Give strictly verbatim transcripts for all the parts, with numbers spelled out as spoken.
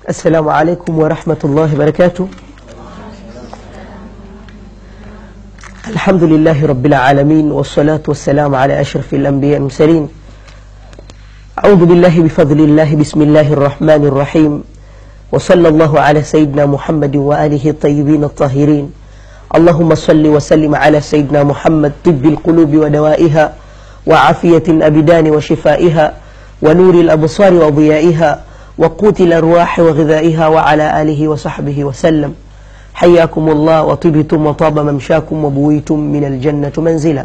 السلام عليكم ورحمة الله وبركاته. الحمد لله رب العالمين، والصلاة والسلام على أشرف الأنبياء المرسلين. أعوذ بالله بفضل الله، بسم الله الرحمن الرحيم، وصلى الله على سيدنا محمد وآله الطيبين الطاهرين. اللهم صل وسلم على سيدنا محمد، طب القلوب ودوائها، وعافية الأبدان وشفائها، ونور الأبصار وضيائها، وقوت الأرواح وغذائها، وعلى آله وصحبه وسلم. حياكم الله وطبتم وطاب ممشاكم وبويتم من الجنة منزلا.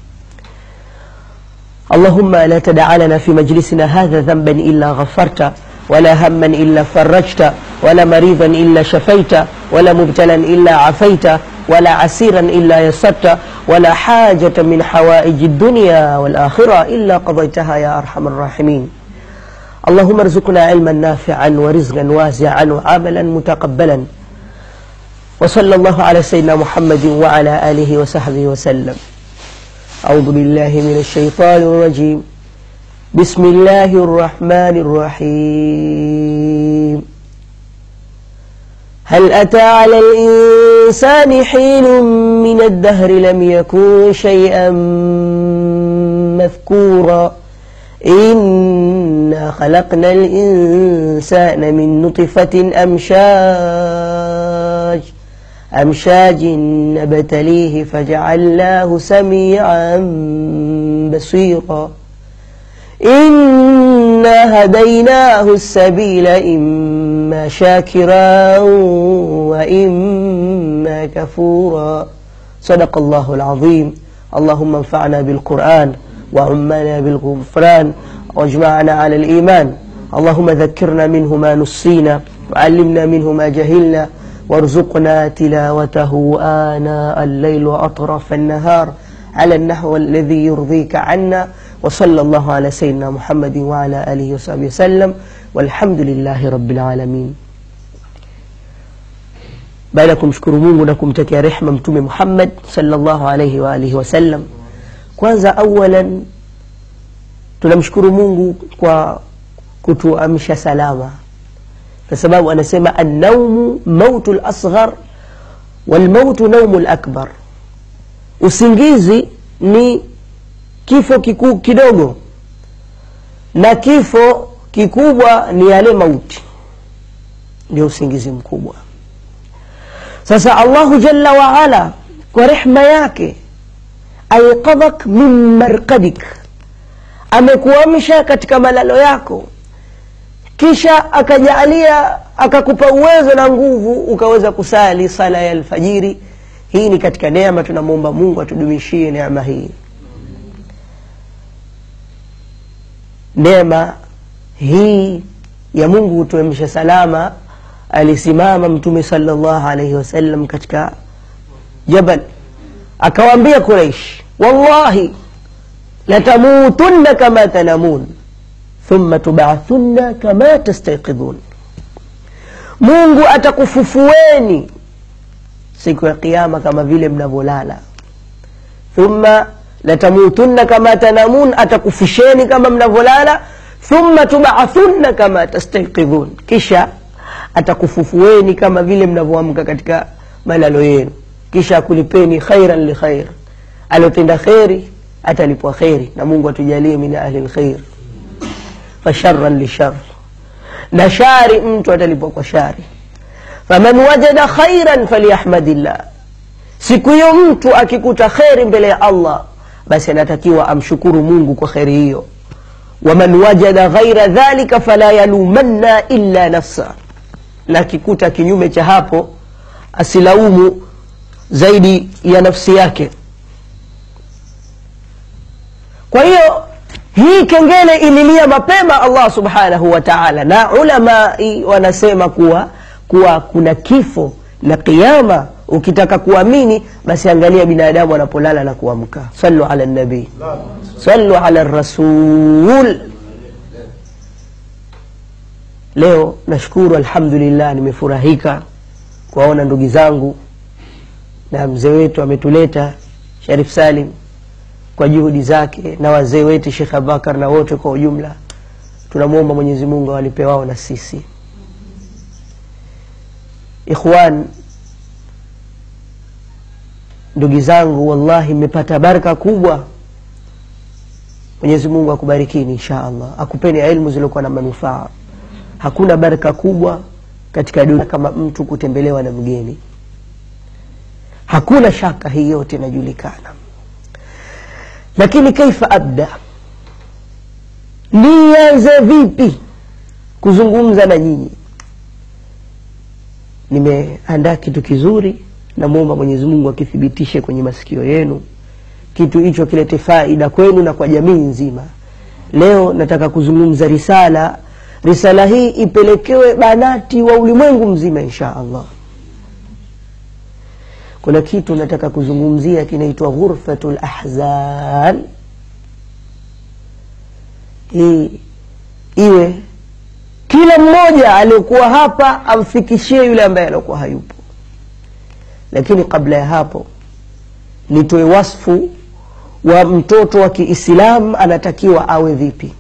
اللهم لا تدع لنا في مجلسنا هذا ذنبا إلا غفرت، ولا هما إلا فرجت، ولا مريضا إلا شفيت، ولا مبتلا إلا عفيت، ولا عسيرا إلا يسرت، ولا حاجة من حوائج الدنيا والآخرة إلا قضيتها يا أرحم الراحمين. اللهم ارزقنا علما نافعا ورزقا واسعا وعملا متقبلا. وصلى الله على سيدنا محمد وعلى آله وصحبه وسلم. أعوذ بالله من الشيطان الرجيم. بسم الله الرحمن الرحيم. هل أتى على الإنسان حين من الدهر لم يكن شيئا مذكورا إنا خلقنا الإنسان من نطفة أمشاج أمشاج نبتليه فجعلناه سميعا بصيرا إنا هديناه السبيل إما شاكرا وإما كفورا. صدق الله العظيم. اللهم انفعنا بالقرآن وعمنا بالغفران واجمعنا على الإيمان. اللهم ذكرنا منه ما نسينا وعلمنا منه ما جهلنا وارزقنا تلاوته آناء الليل وأطراف النهار على النحو الذي يرضيك عنا. وصلى الله على سيدنا محمد وعلى آله وصحبه وسلم، والحمد لله رب العالمين. baada kumshukuru Mungu na kumtakia rehema Mtume Muhammad sallallahu alayhi wa alihi wasallam, kwanza awalan tunamshukuru Mungu kwa kutuamsha salama, kwa sababu anasema an-nawmu mautul asghar wal mautu naumul akbar. Usingizi ni kifo kiku, kidogo, na kifo kikubwa ni yale mauti, ndio usingizi mkubwa. Sasa Allahu jalla wa ala kwa rehema yake ayqadhak min marqadik, amekuamsha katika malalo yako, kisha akajalia akakupa uwezo na nguvu ukaweza kusali sala ya alfajiri. Hii ni katika neema, tunamuomba Mungu atudumishie neema hii. Neema hii ya Mungu utuamsha salama. Alisimama Mtume sallallahu alayhi wasallam katika jabal akawaambia Quraysh, wallahi latamutunna kama tanamun thumma tub'athunna kama tastayqidhun. Mungu atakufufueni siku ya kiyama kama vile mnavolala. Thumma latamutunna kama tanamun, atakufisheni kama mnavolala. Thumma tub'athunna kama tastayqidhun, kisha atakufufueni kama vile mnavoamka katika malalo yenu. Kisha akulipeni khairan li khair, alotenda khairi atalipwa khairi, na Mungu atujalie min ahli alkhair. Fa sharran li shar, na shari mtu atalipwa kwa shari. Faman wajada khairan falyahmadillah, siku hiyo mtu akikuta khairi mbele ya Allah, basi anatakiwa amshukuru Mungu kwa khairi hiyo. Waman wajada ghaira dhalika fala yalumanna illa nafsa, na kikuta kinyume cha hapo asilaumu zaidi ya nafsi yake. Kwa hiyo hii kengele ililia mapema Allah subhanahu wa ta'ala, na ulama wanasema kuwa kuwa kuna kifo na kiyama. Ukitaka kuamini basi angalia binadamu anapolala na kuamka. Sallu ala nabi, sallu ala rasul. Leo nashukuru alhamdulillah, nimefurahika kuwaona ndugu zangu na mzee wetu ametuleta Sharif Salim kwa juhudi zake, na wazee wetu Sheikh Abubakar na wote kwa ujumla. Tunamuomba Mwenyezi Mungu awalipe wao na sisi. Ikhwan, ndugu zangu, wallahi mmepata baraka kubwa. Mwenyezi Mungu akubarikini insha Allah, akupeni elimu zilizokuwa na manufaa. Hakuna baraka kubwa katika dunia kama mtu kutembelewa na mgeni. Hakuna shaka, hii yote inajulikana. Lakini kaifa abda, nianze vipi kuzungumza na nyinyi? Nimeandaa kitu kizuri, na muomba Mwenyezi Mungu akithibitishe kwenye masikio yenu, kitu hicho kilete faida kwenu na kwa jamii nzima. Leo nataka kuzungumza risala. Risala hii ipelekewe banati wa ulimwengu mzima insha Allah. Kuna kitu nataka kuzungumzia kinaitwa ghurfatul ahzan. Hii iwe kila mmoja aliyokuwa hapa amfikishie yule ambaye alikuwa hayupo. Lakini kabla ya hapo nitoe wasfu wa mtoto wa Kiislamu anatakiwa awe vipi.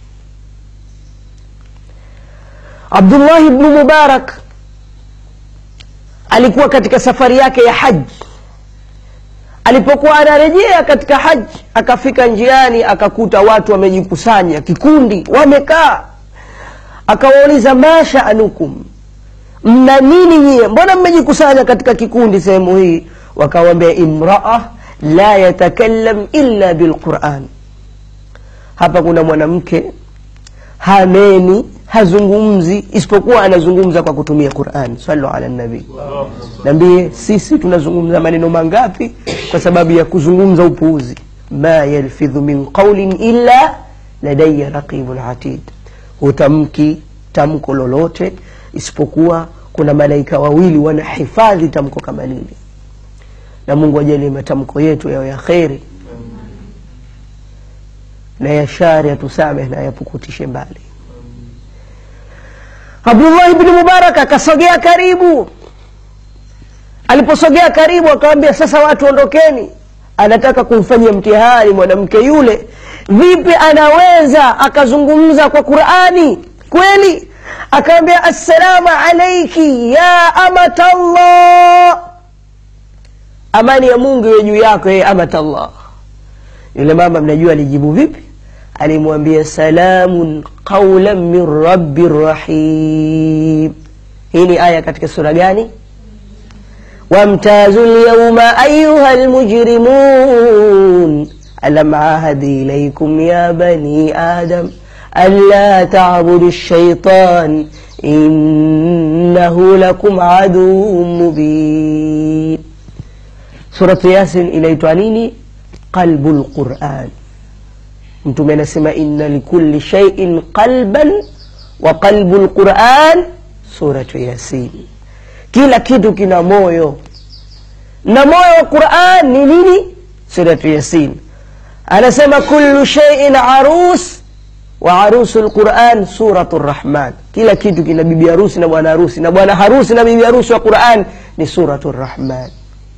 Abdullah ibn Mubarak alikuwa katika safari yake ya haji. Alipokuwa anarejea katika haji, akafika njiani akakuta watu wamejikusanya kikundi, wamekaa. Akawauliza, masha anukum, mna nini nyie, mbona mmejikusanya katika kikundi sehemu hii? Wakawambia, imraa la yatakallam illa bilquran. Hapa kuna mwanamke haneni, hazungumzi isipokuwa anazungumza kwa kutumia Qur'an. Sallu ala nabii. Nabii, sisi tunazungumza maneno mangapi kwa sababu ya kuzungumza upuuzi? Ma yalfidhu min qawlin illa ladayya raqibun atid. Hutamki tamko lolote isipokuwa kuna malaika wawili wanahifadhi tamko kama lile. Na Mungu ajalie matamko yetu yawe ya khairi, na ya shari atusamehe na yapukutishe mbali. Abdullah ibn Mubarak akasogea karibu. Aliposogea karibu akamwambia, sasa watu ondokeni. Anataka kumfanyia mtihani mwanamke yule, vipi anaweza akazungumza kwa Qur'ani kweli? Akamwambia, assalamu alayki ya amatallah, amani ya Mungu iwe juu yako ya amatallah. Yule mama mnajua alijibu vipi? Alimwambia, salamun qawlan min rabbir rahim. Hii ni aya katika sura gani? Wamtazul yawma ayyuhal mujrimun alam ahadi ilaykum ya bani adam alla ta'budu ash-shaytan innahu lakum aduwwun mubin. Suratu Yasin inaitwa nini? Qalbul Qur'an. Mtume anasema, inna likulli shay'in qalban wa qalbul Qur'an suratu Yasin. Kila kitu kina moyo, na moyo wa Qur'an ni nini? Suratu Yasin. Anasema kullu shay'in arus wa arusul Qur'an suratul Rahman. Kila kitu kina bibi harusi na bwana harusi, na bwana harusi na bibi harusi wa Qur'an ni suratul Rahman.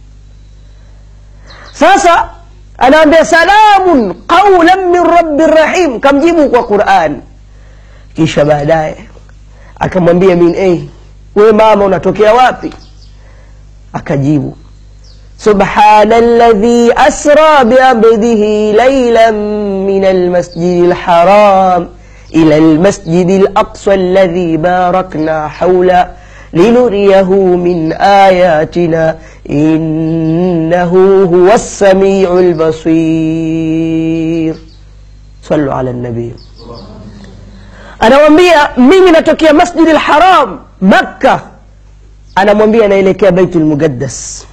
Sasa anaambia, salamun qawlan min rabbir rahim, kamjibu kwa Qur'an. Kisha baadaye akamwambia, min ay, wewe mama unatokea wapi? Akajibu, subhanalladhi asra bi'abdihi laylan min almasjidil haram ila almasjidil aqsa alladhi barakna hawla linuriyahu min ayatina innahu huwas sami'ul basir. Sallu ala nabii. Anamwambia, mimi natokea Masjidil Haram Makkah. Anamwambia naelekea Baitul Muqaddas.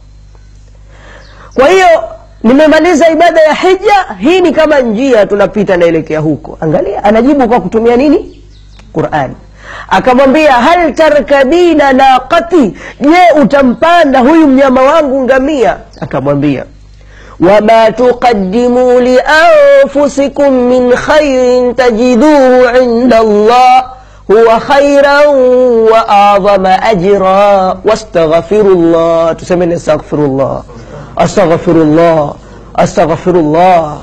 Kwa hiyo nimemaliza ibada ya hija, hii ni kama njia tunapita naelekea huko. Angalia, anajibu kwa kutumia nini? Qur'an. Akamwambia, hal tarkabina naqati, je utampanda huyu mnyama wangu ngamia? Akamwambia, wama tuqaddimu li anfusikum min khairin tajiduhu inda Allah huwa khairan wa a'zama ajra wastaghfirullah. Tusemeni astaghfirullah, astaghfirullah, astaghfirullah.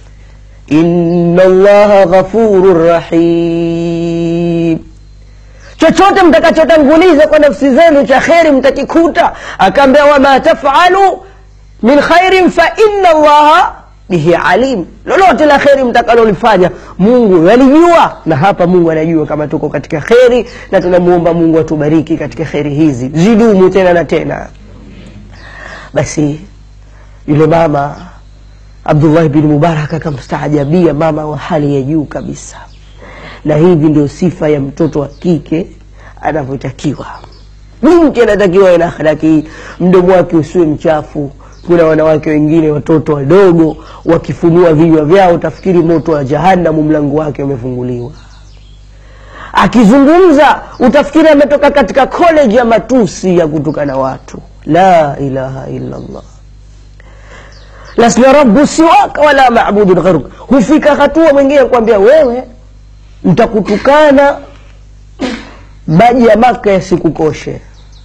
Inna Allaha ghafurur rahim. chochote mtakachotanguliza kwa nafsi zenu cha khairi mtakikuta. Akaambia wama taf'alu min khairin fa inna Allaha bihi alim, lolote la khairi mtakalolifanya Mungu yalijua. Na hapa Mungu anajua kama tuko katika khairi, na tunamuomba Mungu atubariki katika khairi hizi zidumu tena na tena. Basi yule mama Abdullah bin Mubarak akamstaajabia mama wa hali ya juu kabisa. Na hivi ndio sifa ya mtoto wa kike anavyotakiwa. Binti anatakiwa ina akhlaki, mdomo wake usiwe mchafu. Kuna wanawake wengine watoto wadogo wakifunua vinywa vyao utafikiri moto wa jahannam mlango wake umefunguliwa. Akizungumza utafikiri ametoka katika college ya matusi ya kutukana watu. La ilaha illa Allah. Lasna rabbu siwaka wala ma'budun ghayruk. Hufika hatua mwingine kuambia wewe nitakutukana maji ya Maka yasikukoshe.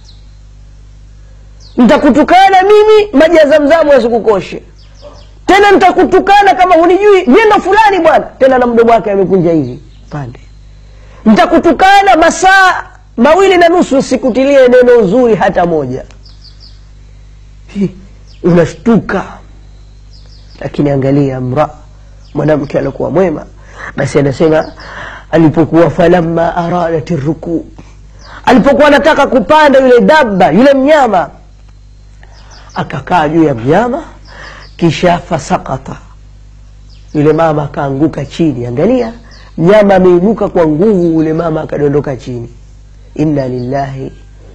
Nitakutukana mimi maji ya Zamzam yasikukoshe. Tena nitakutukana kama hunijui neno fulani bwana, tena na mdomo wake amekunja hivi pande. Nitakutukana masaa mawili na nusu sikutilie neno uzuri hata moja. Unashtuka. Lakini angalia mra mwanamke alikuwa mwema. Basi anasema alipokuwa falamma aradatir ruku, alipokuwa anataka kupanda yule dabba yule mnyama, akakaa juu ya mnyama kisha fasakata, yule mama akaanguka chini. Angalia, mnyama ameinuka kwa nguvu, yule mama akadondoka chini. Inna lillahi.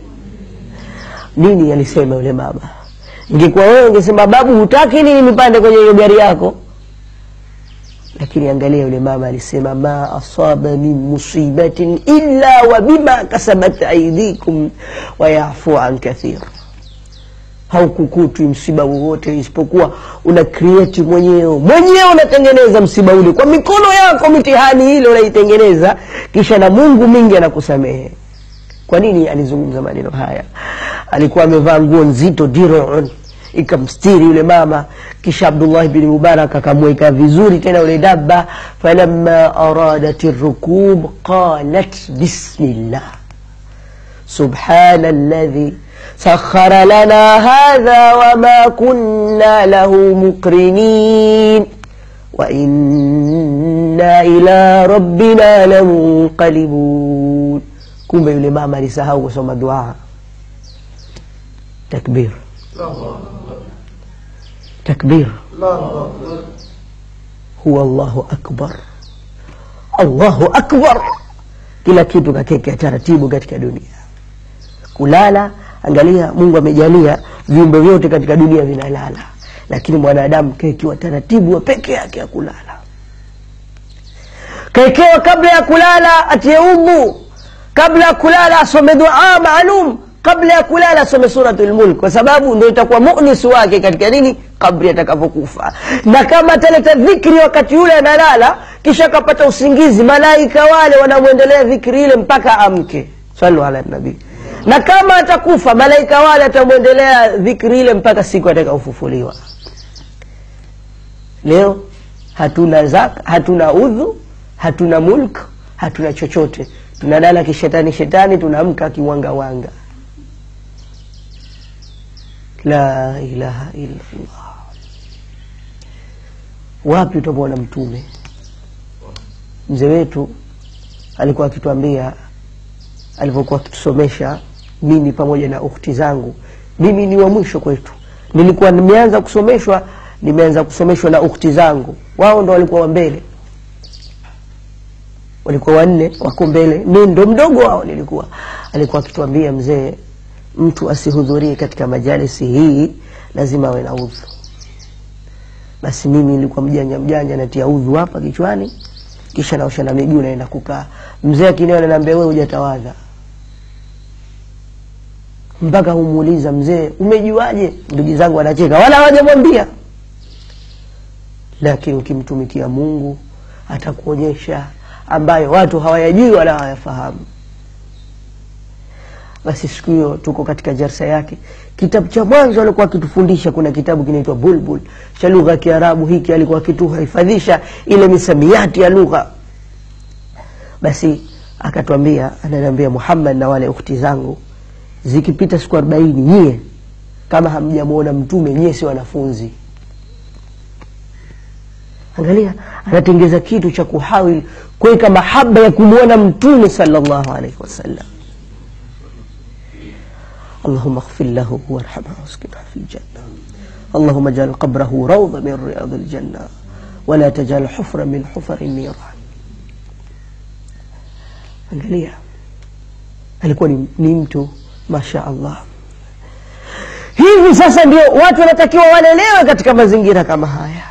Nini alisema yule mama? Ingekuwa wewe ungesema babu hutaki nini nipande kwenye hiyo gari yako? Lakini angalia yule mama alisema ma asaba min musibatin illa wa bima kasabat aydikum wa yafu an kathir. Haukukuti msiba wowote isipokuwa una create mwenyewe. Mwenyewe unatengeneza msiba ule kwa mikono yako, mitihani ile unaitengeneza, kisha na Mungu mingi anakusamehe. Kwa nini alizungumza maneno haya? Alikuwa amevaa nguo nzito dir'un ikamstiri yule mama. Kisha Abdullah bin Mubarak akamweka vizuri tena yule dabba. Falamma aradatir rukub qalat bismillah subhanalladhi sakhara lana hadha wama kunna lahu muqrinin wa inna ila rabbina lamunqalibun. Kumbe yule mama alisahau kusoma dua. Takbir, takbir, huwa Allahu akbar, Allahu akbar. Kila kitu kakeke taratibu katika dunia. Kulala, angalia Mungu amejalia viumbe vyote katika dunia vinalala, lakini mwanadamu kekiwa taratibu wa peke yake ya kulala. Kekewa kabla ya kulala atie udhu, kabla ya kulala asome dua maalum, kabla ya kulala asome suratul Mulk, kwa sababu ndio itakuwa mu'nis wake katika nini kabla atakapokufa. Na kama ataleta dhikri wakati yule analala kisha kapata usingizi, malaika wale wanamuendelea dhikri ile mpaka amke. Sallu ala nabii. Na kama atakufa malaika wale atamuendelea dhikri ile mpaka siku atakayofufuliwa. Leo hatuna zaka, hatuna udhu, hatuna mulk, hatuna chochote. Tunalala kishetani shetani, tunaamka kiwanga wanga. La ilaha illa Allah. Wapi utamwona mtume? Mzee wetu alikuwa akituambia, alipokuwa akitusomesha mimi pamoja na ukhti zangu, mimi ni wa mwisho kwetu. Nilikuwa nimeanza kusomeshwa, nimeanza kusomeshwa na ukhti zangu. Wao ndo walikuwa wa mbele. Walikuwa wanne wako mbele, mimi ndo mdogo wao nilikuwa. Alikuwa akituambia mzee, mtu asihudhurie katika majalisi hii lazima awe na udhu. Basi mimi nilikuwa mjanja mjanja natia udhu hapa kichwani, kisha naosha na miguu naenda kukaa. Mzee akiniona ananiambia wewe hujatawadha. Mpaka humuuliza mzee umejuaje? Ndugu zangu wanacheka wala hawajamwambia. Lakini ukimtumikia Mungu atakuonyesha ambayo watu hawayajui wala hawayafahamu. Basi siku hiyo tuko katika jarsa yake. Kitabu cha mwanzo alikuwa akitufundisha, kuna kitabu kinaitwa Bulbul cha lugha ya Kiarabu. Hiki alikuwa akituhifadhisha ile misamiati ya lugha. Basi akatuambia, ananiambia, Muhammad na wale ukhti zangu, zikipita siku arobaini nyie kama hamjamuona mtume nyie si wanafunzi. Angalia, anatengeza kitu cha kuhawili kuweka mahaba ya kumuona mtume sallallahu alayhi wasallam. Allahumma ighfir lahu warhamhu waskinhu fil janna. Allahumma ij'al qabrahu rawda min riyadil janna wa la taj'al hufra min hufari niran. Angalia, alikuwa ni, ni mtu masha Allah. Hivi sasa ndio watu wanatakiwa walelewe katika mazingira kama haya.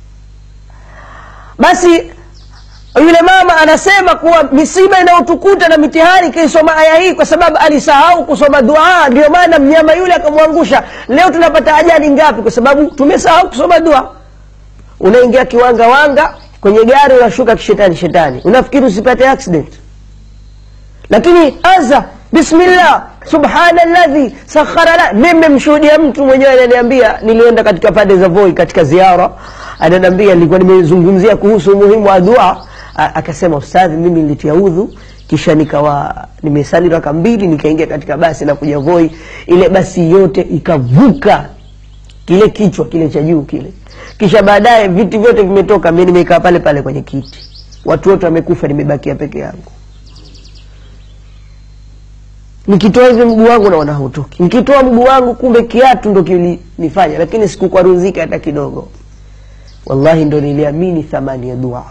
Basi yule mama anasema kuwa misiba inayotukuta na mitihani kaisoma aya hii kwa sababu alisahau kusoma dua, ndio maana mnyama yule akamwangusha. Leo tunapata ajali ngapi kwa sababu tumesahau kusoma dua? Unaingia kiwanga wanga kwenye gari, unashuka kishetani shetani, unafikiri usipate accident. Lakini anza bismillah subhanalladhi sakhara la. Mimi mshuhudia mtu mwenyewe ananiambia, nilienda katika pande za Voi katika ziara, ananiambia nilikuwa nimezungumzia kuhusu umuhimu wa dua, akasema ustadhi, mimi nilitia udhu kisha nikawa nimesali raka mbili nikaingia katika basi na kuja Voi, ile basi yote ikavuka kile kichwa kile cha juu kile, kisha baadaye viti vyote vimetoka, mimi nimekaa pale pale kwenye kiti, watu wote wamekufa, nimebakia peke yangu. Nikitoa hivi mguu wangu naona hautoki, nikitoa mguu wangu kumbe kiatu ndo kilinifanya, lakini sikukwaruzika hata kidogo. Wallahi ndo niliamini thamani ya dua.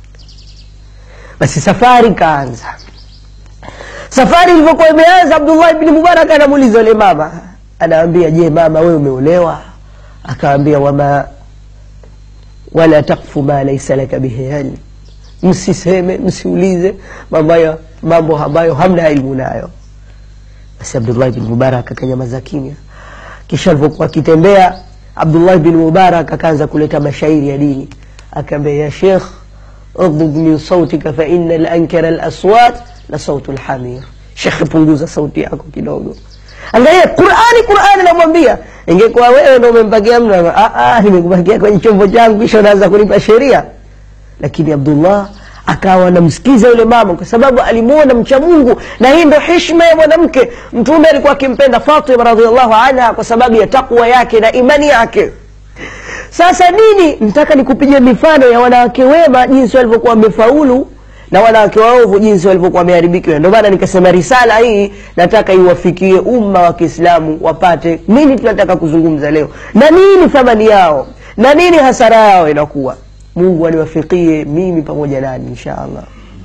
Basi safari kaanza. Safari ilivyokuwa imeanza, Abdullah ibn Mubarak anamuuliza yule mama, anaambia, je mama wewe umeolewa? Akaambia, wama wala taqfu ma laysa laka bihi ilm. Msiseme, msiulize mambo hayo mambo ambayo hamna elimu nayo. Basi Abdullah ibn Mubarak akanyamaza kimya. Kisha alipokuwa akitembea, Abdullah ibn Mubarak akaanza kuleta mashairi ya dini. Akaambia, ya Sheikh, udhub min sautika fa inna al-ankara al-aswat la sautu al-hamir. Sheikh, punguza sauti yako kidogo. Angalia Qur'ani, Qur'ani namwambia, ingekuwa wewe ndio umempakia mtu, ah ah nimekupakia kwenye chombo changu kisha unaanza kunipa sheria. Lakini Abdullah akawa anamsikiza yule mama kwa sababu alimuona mcha Mungu, na hii ndio heshima ya mwanamke. Mtume alikuwa akimpenda Fatima radhiallahu anha kwa sababu ya takwa yake na imani yake. Sasa nini, nataka nikupigie mifano ya wanawake wema jinsi walivyokuwa wamefaulu na wanawake waovu jinsi walivyokuwa wameharibikiwa. Ndio maana nikasema risala hii nataka iwafikie umma wa Kiislamu wapate nini tunataka kuzungumza leo, na nini thamani yao, na nini hasara yao inakuwa. Mungu aniwafikie mimi pamoja nani inshallah.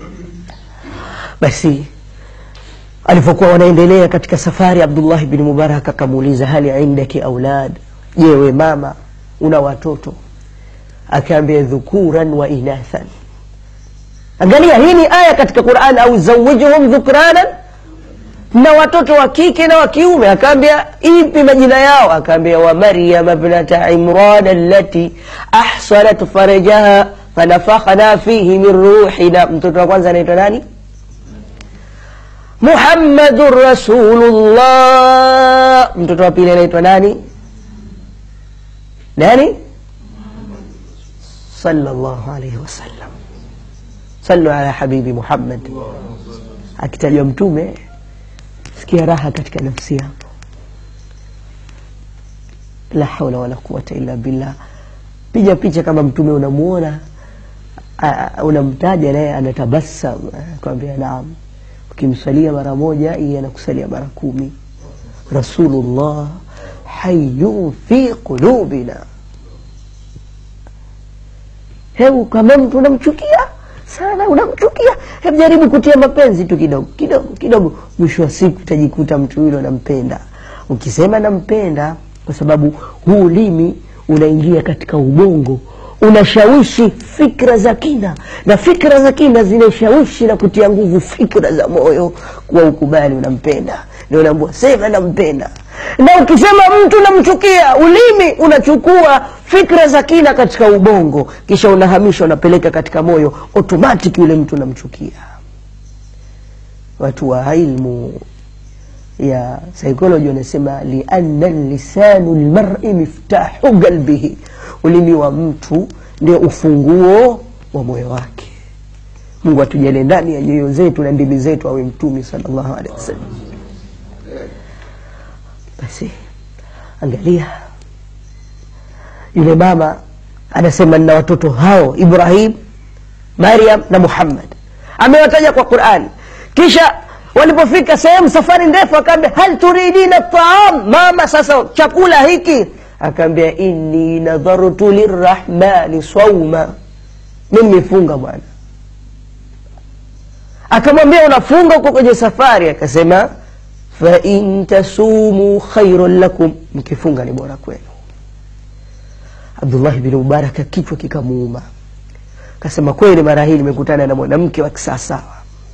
Basi alipokuwa wanaendelea katika safari, Abdullah ibn Mubarak akamuuliza, hali indaki aulad, je wewe mama una watoto? Akaambia, dhukuran wa inathan. Angalia, hii ni aya katika Qur'an, au zawijuhum dhukranan, na watoto wa kike na wa kiume. Akaambia, ipi majina yao? Akaambia, wa Maryam ibnata Imran allati ahsanat farajaha fanafakhna fihi min ruhina. Mtoto wa kwanza anaitwa nani? Muhammadur Rasulullah. Mtoto wa pili anaitwa nani? Nani? Sallallahu alayhi wasallam. Sallu ala habibi Muhammad. Akitajwa mtume, sikia raha katika nafsi yako. La hawla wala quwwata illa billah. Piga picha kama mtume unamuona, unamtaja naye anatabasam, kwambia naam. Ukimsalia mara moja yeye anakusalia mara kumi. Rasulullah hayyu fi qulubina. Hebu kama mtu unamchukia sana, unamchukia, hebu jaribu kutia mapenzi tu kidogo kidogo kidogo, mwisho wa siku utajikuta mtu yule unampenda. Ukisema nampenda, kwa sababu huu ulimi unaingia katika ubongo, unashawishi fikra za kina, na fikra za kina zinashawishi na kutia nguvu fikra za moyo kwa ukubali unampenda. Ndio unaambiwa sema nampenda. Na ukisema mtu namchukia, ulimi unachukua fikra za kina katika ubongo, kisha unahamisha unapeleka katika moyo, automatic yule mtu namchukia. Watu wa ilmu ya psychology wanasema li anna lisanu almar'i miftahu qalbihi. Ulimi wa mtu ndio ufunguo wa moyo wake. Mungu atujalie ndani ya nyoyo zetu na ndimi zetu awe mtume sallallahu alaihi wasallam. Basi angalia, yule mama anasema na watoto hao Ibrahim, Maryam na Muhammad, amewataja kwa Qur'an. Kisha walipofika sehemu safari ndefu akaambia hal turidina ta'am, mama sasa chakula hiki? Akaambia inni nadhartu lirrahmani sawma, mimi nifunga bwana. Akamwambia unafunga uko kwenye safari? Akasema fa in tasumu khairun lakum, mkifunga ni bora kwenu. Abdullah ibn Mubarak kichwa kikamuuma, akasema kweli mara hii nimekutana na mwanamke wa kisasa.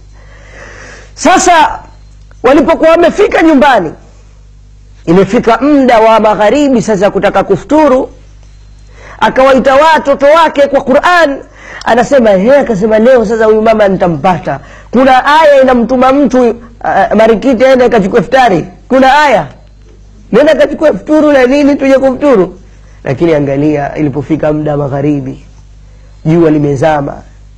Sasa walipokuwa wamefika nyumbani, imefika muda wa magharibi sasa kutaka kufuturu, akawaita watoto wake kwa Qur'an. Anasema yeye, akasema leo sasa huyu mama nitampata. Kuna aya inamtuma mtu uh, marikiti aende akachukue iftari, kuna aya nenda akachukue futuru na nini tuje kufuturu. Lakini angalia, ilipofika muda magharibi, jua limezama,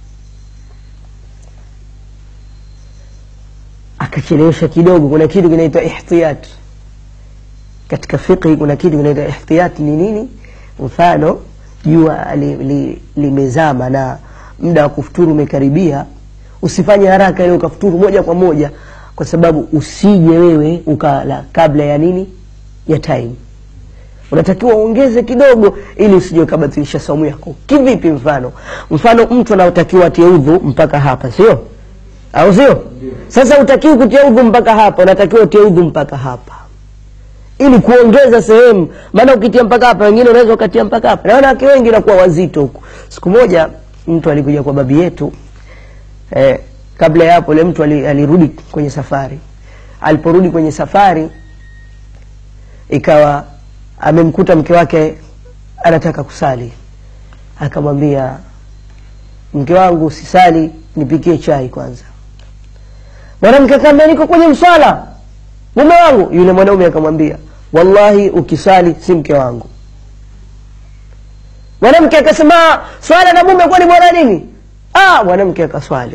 akachelewesha kidogo. Kuna kitu kinaitwa ihtiyat katika fiqh, kuna kitu kinaitwa ihtiyat. Ni nini? Mfano jua limezama li, li na muda wa kufuturu umekaribia, usifanye haraka ile ukafuturu moja kwa moja, kwa sababu usije wewe ukala kabla ya nini, ya time. Unatakiwa uongeze kidogo ili usije ukabatilisha saumu yako. Kivipi? Mfano mfano mtu anatakiwa atie udhu mpaka hapa, sio? Au sio? Sasa utakiwa kutia udhu mpaka hapa, unatakiwa utie udhu mpaka hapa ili kuongeza sehemu. Maana ukitia mpaka hapa, wengine unaweza ukatia mpaka hapa, na wanawake wengi inakuwa wazito huko. Siku moja mtu alikuja kwa babi yetu, eh, kabla ya hapo ile mtu alirudi kwenye safari. Aliporudi kwenye safari, ikawa amemkuta mke wake anataka kusali. Akamwambia, mke wangu usisali, nipikie chai kwanza. Mwanamke akamwambia, niko kwenye msala mume wangu. Yule mwanaume akamwambia, wallahi ukisali si mke wangu. Mwanamke akasema, swala na mume kwani bora nini? Ah, mwanamke akaswali.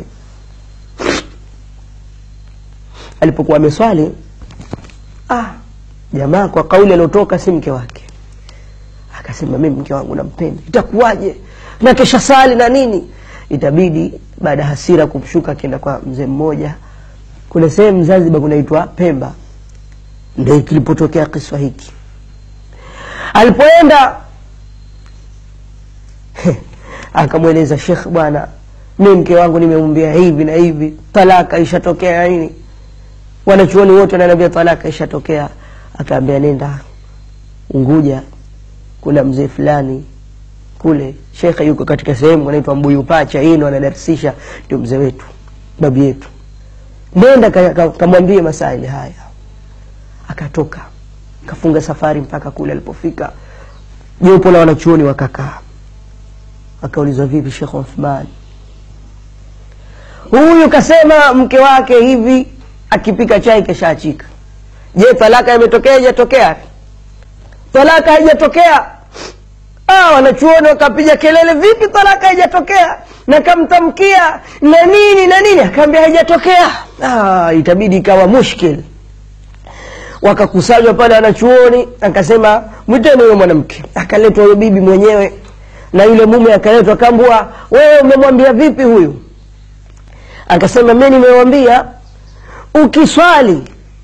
Alipokuwa ameswali, ah, jamaa kwa kauli aliyotoka si mke wake. Akasema mimi mke wangu nampenda, itakuwaje na kesha sali na nini? Itabidi baada hasira kumshuka kenda kwa mzee mmoja kule sehemu Zanzibar kunaitwa Pemba. Ndio kilipotokea kisa hiki. Alipoenda akamweleza Sheikh, bwana mimi mke wangu nimemwambia hivi na hivi, talaka ishatokea nini? Wanachuoni wote wananiambia talaka ishatokea. Akaambia nenda Unguja, kuna mzee fulani kule, Sheikh yuko katika sehemu anaitwa Mbuyu Pacha, yeye ndo anadarsisha, ndio mzee wetu, babu yetu. Nenda kamwambie masaili haya. Akatoka kafunga safari mpaka kule. Alipofika jopo la wanachuoni wakakaa, akaulizwa, vipi Sheikh Uthman? Huyu kasema mke wake hivi, akipika chai keshaachika. Je, talaka imetokea haijatokea? Talaka haijatokea. Ah, wanachuoni wakapiga kelele, vipi talaka haijatokea? Na kamtamkia na nini na nini? Akaambia haijatokea. Ah, itabidi ikawa mushkil. Wakakusanywa pale wanachuoni, akasema mwiteni huyo mwanamke. Akaletwa huyo bibi mwenyewe na yule mume akaletwa, akaambua, wewe umemwambia vipi huyu? Akasema mimi nimemwambia ukiswali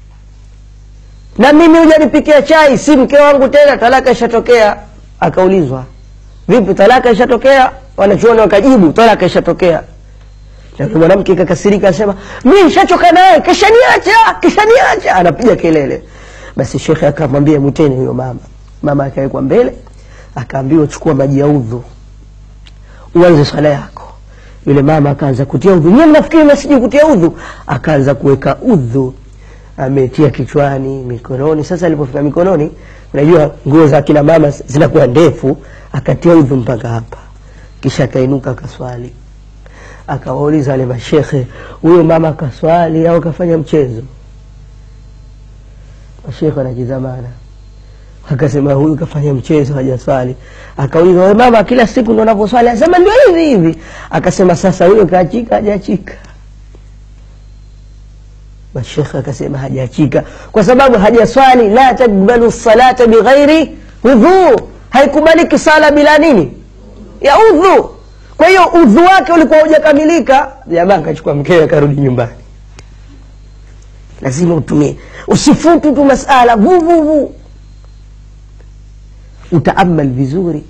na mimi hujanipikia chai si mke wangu tena, talaka ishatokea. Akaulizwa, vipi talaka ishatokea? Wanachuoni wakajibu talaka ishatokea. Na mwanamke akakasirika, akasema mimi nishachoka naye, kisha niacha, kisha niacha, anapiga kelele. Basi Sheikh akamwambia mwiteni huyo mama. Mama akawekwa mbele, akaambiwa chukua maji ya udhu uanze swala yako. Yule mama akaanza kutia udhu. Nyinyi mnafikiri msije kutia udhu? Akaanza kuweka udhu, ametia kichwani, mikononi. Sasa alipofika mikononi, unajua nguo za kina mama zinakuwa ndefu, akatia udhu mpaka hapa. Kisha akainuka akaswali. Akawauliza wale mashekhe, huyo mama kaswali au kafanya mchezo? Mashekhe wanajizamana, Akasema huyu kafanya mchezo hajaswali. Akauliza, wewe mama kila siku ndo unaposwali? Akasema ndio hivi hivi. Akasema sasa huyo kaachika hajachika? Mashekha akasema hajachika kwa sababu hajaswali. La takbalu salata bighairi udhu, haikubaliki sala bila nini? Ya udhu. Kwa hiyo udhu wake ulikuwa hujakamilika. Jamaa akachukua mkewe akarudi nyumbani. Lazima utumie, usifutu tu masala vu vu vu, utaamal vizuri.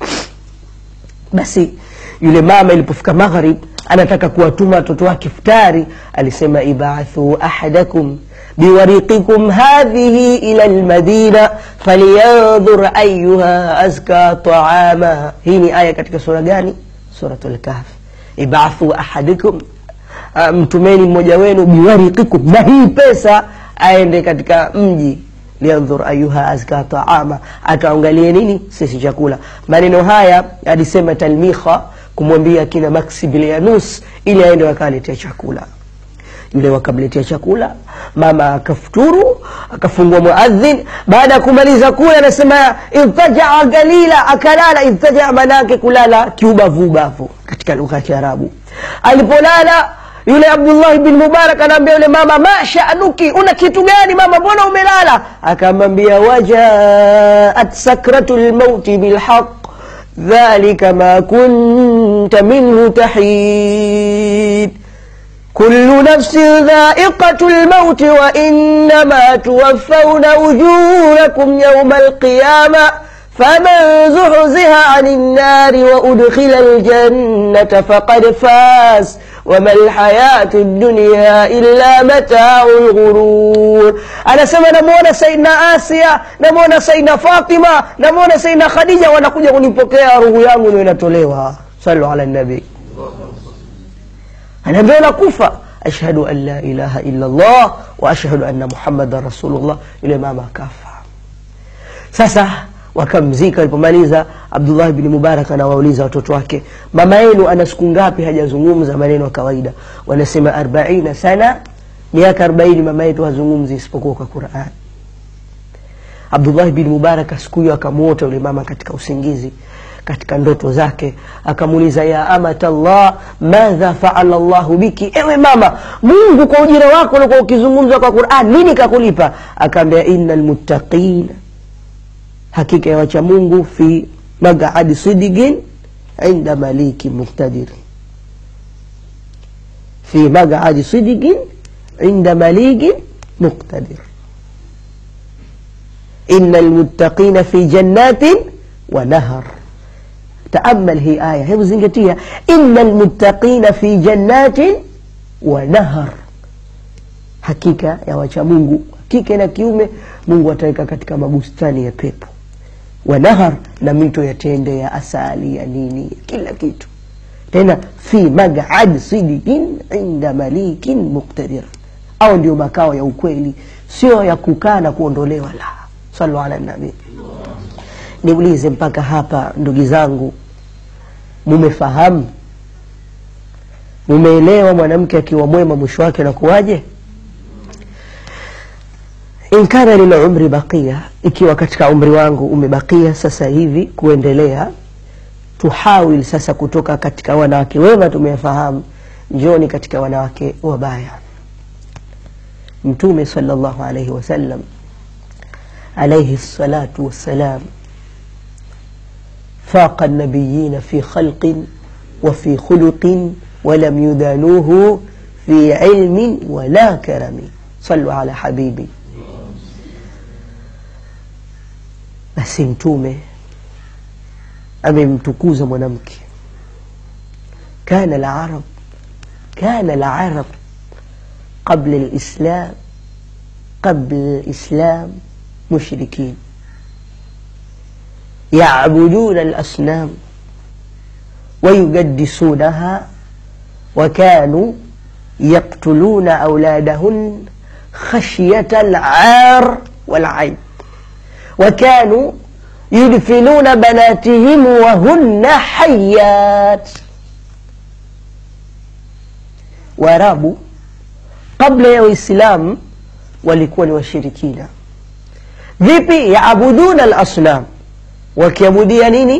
Basi yule mama ilipofika maghrib anataka kuwatuma watoto wake iftari, alisema ibathu ahadakum biwariqikum hadhihi ila almadina falyanzur ayyuha azka ta'ama. Hii ni aya katika sura gani? Suratul Kahf. Ibathu ahadakum, mtumeni mmoja wenu biwariqikum, na hii pesa aende katika mji, lianzur ayuha azka ta'ama, ataangalie nini sisi chakula. Maneno haya alisema Talmikha kumwambia kina Maximilianus ili aende wakaletea chakula. Yule wakamletea chakula, mama akafuturu, akafungua muadhin. Baada ya kumaliza kula anasema irtaja galila, akalala. Irtaja manake kulala kiubavu ubavu katika lugha ya Kiarabu. Alipolala yule Abdullah ibn Mubarak anaambia yule mama, ma sha'nuki, una kitu gani mama, mbona umelala? Akamwambia, wajaat sakratul mauti bilhaq dhalika ma kunta minhu tahid. kullu nafsin dha'iqatul mauti wa innama tuwaffawna ujurakum yawmal qiyamah faman zuhziha 'anil nari wa udkhila al-jannata faqad faz wama alhayatu dunya illa mata'ul ghurur. Anasema namuona Sayyidina Asia, namuona Sayyidina Fatima, namuona Sayyidina Khadija wanakuja kunipokea, roho yangu ndio inatolewa. Sallu ala nabi. Anaambia nakufa, ashhadu an la ilaha illa Allah wa ashhadu anna Muhammadar Rasulullah. Yule mama akafa. Sasa wakamzika. Alipomaliza Abdullah ibn Mubarak anawauliza watoto wake, mama yenu ana siku ngapi hajazungumza maneno ya kawaida? Wanasema arobaini sana, miaka arobaini mama yetu hazungumzi isipokuwa kwa Qur'an. Abdullah ibn Mubarak siku hiyo akamuota yule mama katika usingizi, katika ndoto zake. Akamuuliza, ya amatallah madha fa'ala Allahu biki, ewe mama, Mungu kwa ujira wako ulikuwa ukizungumza kwa Qur'an nini kakulipa? Akaambia, innal muttaqina, hakika ya wacha Mungu, fi mag'adi sidigin inda maliki muqtadir. Fi mag'adi sidigin inda maliki muqtadir. innal muttaqina fi jannatin wa nahar. Taamal hii aya, hebu zingatia, innal muttaqina fi jannatin wa nahar, hakika ya wacha Mungu, kike na kiume, Mungu ataweka katika mabustani ya pepo. Wa nahar, na mito ya tende, ya asali, ya nini, kila kitu. Tena fi mag'ad sidikin inda malikin muqtadir. Au ndio makao ya ukweli, sio ya kukaa na kuondolewa. La, sallu ala nabi. Niulize mpaka hapa ndugu zangu, mumefahamu, mumeelewa mwanamke akiwa mwema mwisho wake na kuwaje? In kana lil umri baqiya, ikiwa katika umri wangu umebakia sasa hivi kuendelea, tuhawil sasa kutoka katika wanawake wema tumefahamu, njoni katika wanawake wabaya. Mtume sallallahu alayhi wasallam alayhi salatu wassalam فاق النبيين في خلق وفي خلق ولم يدانوه في علم ولا كرم. صلوا على حبيبي. basi mtume amemtukuza mwanamke. kana al-arab kana al-arab qabla al-islam qabla al-islam mushrikin يعبدون الأصنام ويقدسونها وكانوا يقتلون أولادهن خشية العار والعيب وكانوا يدفنون بناتهم وهن حيات. Waarabu kabla ya Uislamu walikuwa ni washirikina, Vipi? Yaabuduna al-asnam, wakiabudia nini?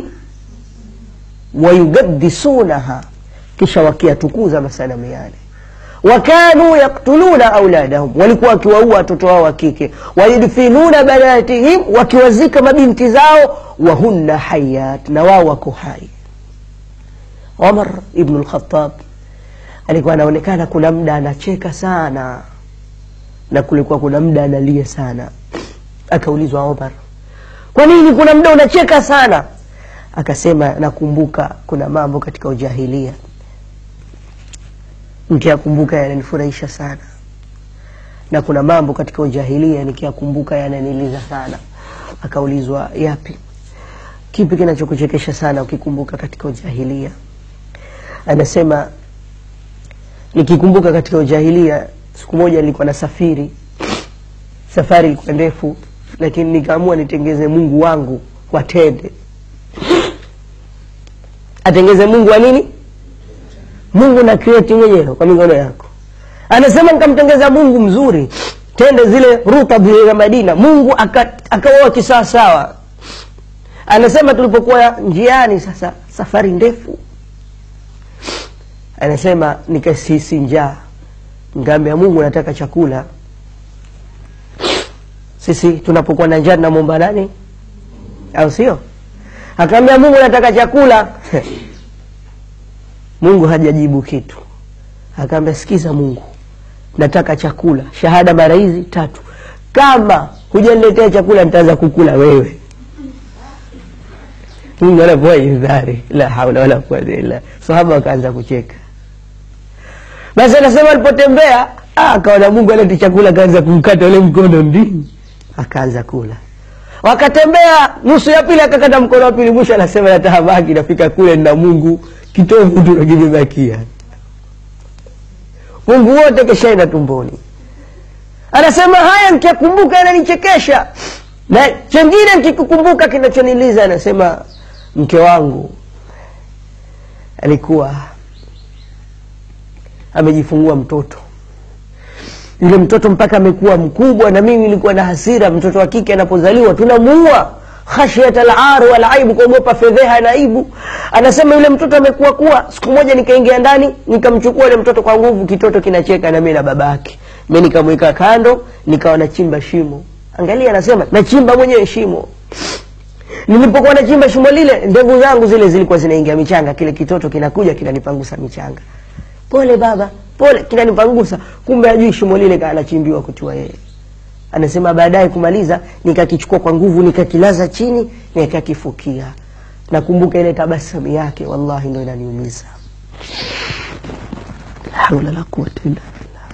Wayugaddisunaha, kisha wakiatukuza masanamu yale. Wakanu yaktuluna auladahum, walikuwa wakiwaua watoto wao wa kike. Wayudfinuna banatihim, wakiwazika mabinti zao. Wahunna hayat, na wao wako hai. Umar ibn al-Khattab alikuwa anaonekana kuna muda anacheka sana, na kulikuwa kuna muda analia sana. Akaulizwa Umar, kwa nini kuna muda unacheka sana? Akasema, nakumbuka kuna mambo katika ujahilia, nikiyakumbuka yananifurahisha sana, na kuna mambo katika ujahilia nikiyakumbuka yananiliza sana. Akaulizwa, yapi? Kipi kinachokuchekesha sana ukikumbuka katika ujahilia? Anasema, nikikumbuka katika ujahilia, siku moja nilikuwa nasafiri, safari ilikuwa ndefu, lakini nikaamua nitengeze Mungu wangu kwa tende. Atengeze Mungu wa nini? Mungu na create mwenyewe kwa mikono yako. Anasema nikamtengeza Mungu mzuri, tende zile rutab za Madina, Mungu akaoa kisawa sawa. Anasema tulipokuwa njiani sasa, safari ndefu, anasema nikasisi njaa, ngambe ya Mungu nataka chakula. Sisi tunapokuwa na njaa tunamwomba nani? Au sio? Akaambia Mungu nataka chakula. Mungu hajajibu kitu. Akaambia, sikiza Mungu, nataka chakula, shahada mara hizi tatu, kama hujaniletea chakula nitaanza kukula wewe. Mungu anapoa indhari, la haula wala quwwata illa. Sahaba wakaanza kucheka. Basi anasema alipotembea, ah, akaona Mungu alete chakula, akaanza kumkata ule mkono ndini, akaanza kula. Wakatembea nusu ya pili, akakata mkono wa pili, mwisho anasema natahamaki nafika kule na Mungu kitovu tu kimebakia. Mungu wote keshaenda tumboni. Anasema haya nikikumbuka yananichekesha. Na chengine nikikukumbuka kinachoniliza, anasema mke wangu alikuwa amejifungua mtoto. Yule mtoto mpaka amekuwa mkubwa, na mimi nilikuwa na hasira. Mtoto wa kike anapozaliwa tunamuua, khashiyat al-ar wal aib, kuogopa fedheha na aibu. Anasema yule mtoto amekuwa kuwa, siku moja nikaingia ndani, nikamchukua yule mtoto kwa nguvu, kitoto kinacheka na mimi na babake. Mimi nikamweka kando, nikawa nachimba shimo. Angalia, anasema nachimba mwenyewe shimo. Nilipokuwa nachimba shimo lile, ndevu zangu zile zilikuwa zinaingia michanga, kile kitoto kinakuja kinanipangusa michanga. Pole baba, pole, kinanipangusa. Kumbe ajui shimo lile kana chimbiwa kutua yeye. Anasema baadaye kumaliza, nikakichukua kwa nguvu, nikakilaza chini, nikakifukia. Nakumbuka ile tabasamu yake, wallahi ndio inaniumiza. La hawla la quwwata illa billah.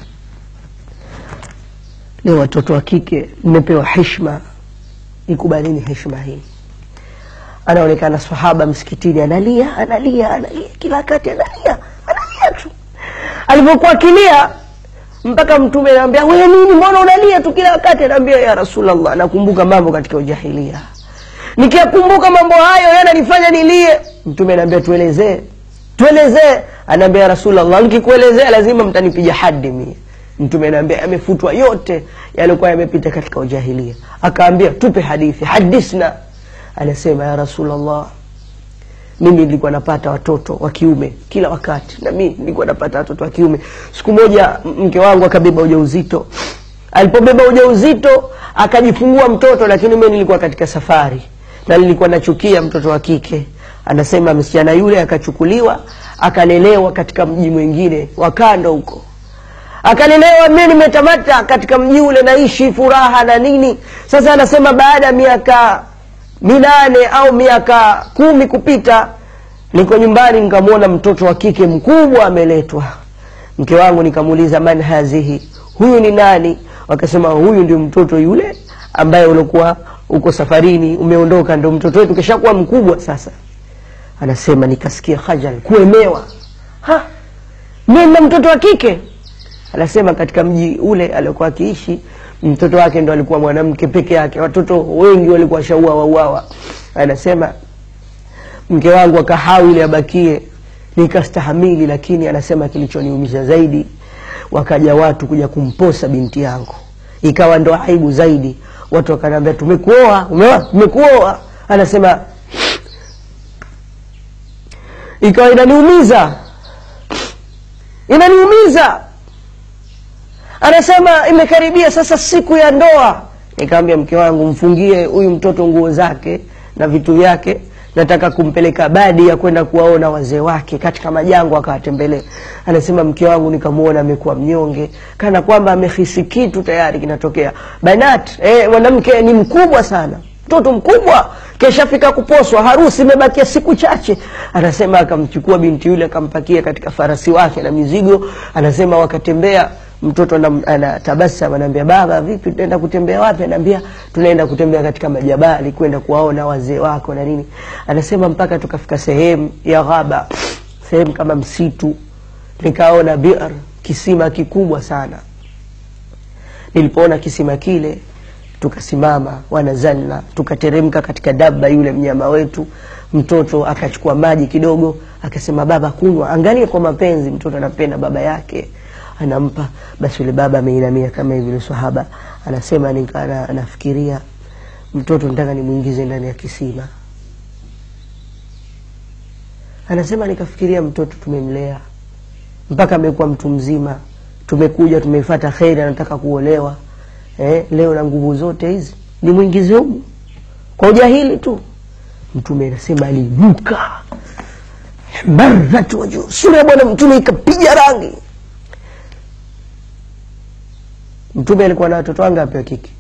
Leo watoto wa kike mmepewa heshima, ikubalini heshima hii. Anaonekana sahaba msikitini analia, analia, analia, kila wakati analia, analia tu. Alipokuwa kilia, mpaka mtume anamwambia, wewe nini, mbona unalia tu kila wakati? Anamwambia, ya Rasulullah, nakumbuka mambo katika ujahilia, nikikumbuka mambo hayo yananifanya nilie. Mtume anamwambia, tuelezee, tuelezee. Anamwambia, ya Rasulullah, nikikuelezea lazima mtanipiga hadi mimi. Mtume anamwambia, amefutwa yote yalikuwa yamepita katika ujahilia. Akaambia, tupe hadithi, hadithna. Anasema, ya Rasulullah, mimi nilikuwa napata watoto wa kiume kila wakati, na mimi nilikuwa napata watoto wa kiume. Siku moja mke wangu akabeba ujauzito. Alipobeba ujauzito akajifungua mtoto, lakini mimi nilikuwa katika safari na nilikuwa nachukia mtoto wa kike. Anasema msichana yule akachukuliwa, akalelewa katika mji mwingine wa kando huko. Akalelewa, mimi nimetamata katika mji ule, naishi furaha na nini. Sasa anasema baada ya miaka minane au miaka kumi kupita, niko nyumbani nikamwona mtoto wa kike mkubwa ameletwa. Mke wangu nikamuuliza, man hazihi, huyu ni nani? Wakasema, huyu ndio mtoto yule ambaye ulikuwa uko safarini, umeondoka, ndio mtoto wetu kishakuwa mkubwa sasa. Anasema nikasikia khajal, kuemewa. Ha, mimi na mtoto wa kike? Anasema katika mji ule alikuwa akiishi, mtoto wake ndo alikuwa mwanamke peke yake, watoto wengi walikuwa shaua wauawa. Anasema mke wangu akahawi ile abakie, nikastahamili, lakini anasema kilichoniumiza zaidi, wakaja watu kuja kumposa binti yangu, ikawa ndo aibu zaidi. watu wakaniambia tumekuoa, umeoa, tumekuoa. Anasema ikawa inaniumiza, inaniumiza. Anasema imekaribia sasa siku ya ndoa. Nikamwambia mke wangu, mfungie huyu mtoto nguo zake na vitu vyake, nataka kumpeleka badi ya kwenda kuwaona wazee wake katika majango akawatembelea. Anasema mke wangu nikamuona amekuwa mnyonge, kana kwamba amehisi kitu tayari kinatokea. Banat, eh, mwanamke ni mkubwa sana, mtoto mkubwa, kesha fika kuposwa, harusi imebakia siku chache. Anasema akamchukua binti yule akampakia katika farasi wake na mizigo. Anasema wakatembea, mtoto anatabasa, anambia baba vipi tunaenda kutembea wapi? Anambia tunaenda kutembea katika majabali kwenda kuwaona wazee wako na nini. Anasema mpaka tukafika sehemu ya ghaba, sehemu kama msitu, nikaona bi'r, kisima kikubwa sana. Nilipoona kisima kile tukasimama, wanazalna, tukateremka katika dabba yule mnyama wetu. Mtoto akachukua maji kidogo, akasema baba kunywa. Angalia kwa mapenzi, mtoto anapenda baba yake, anampa. Basi yule baba ameinamia kama hivi, sahaba anasema nikana anafikiria mtoto nataka nimuingize ndani ya kisima. Anasema nikafikiria mtoto tumemlea mpaka amekuwa mtu mzima, tumekuja tumefuata khairi, anataka kuolewa. Eh, leo na nguvu zote hizi ni muingize huko kwa ujahili tu. Mtume anasema alinuka barrat wajhu, sura ya bwana mtume ikapiga rangi. Mtume alikuwa na watoto wangapi wa kike?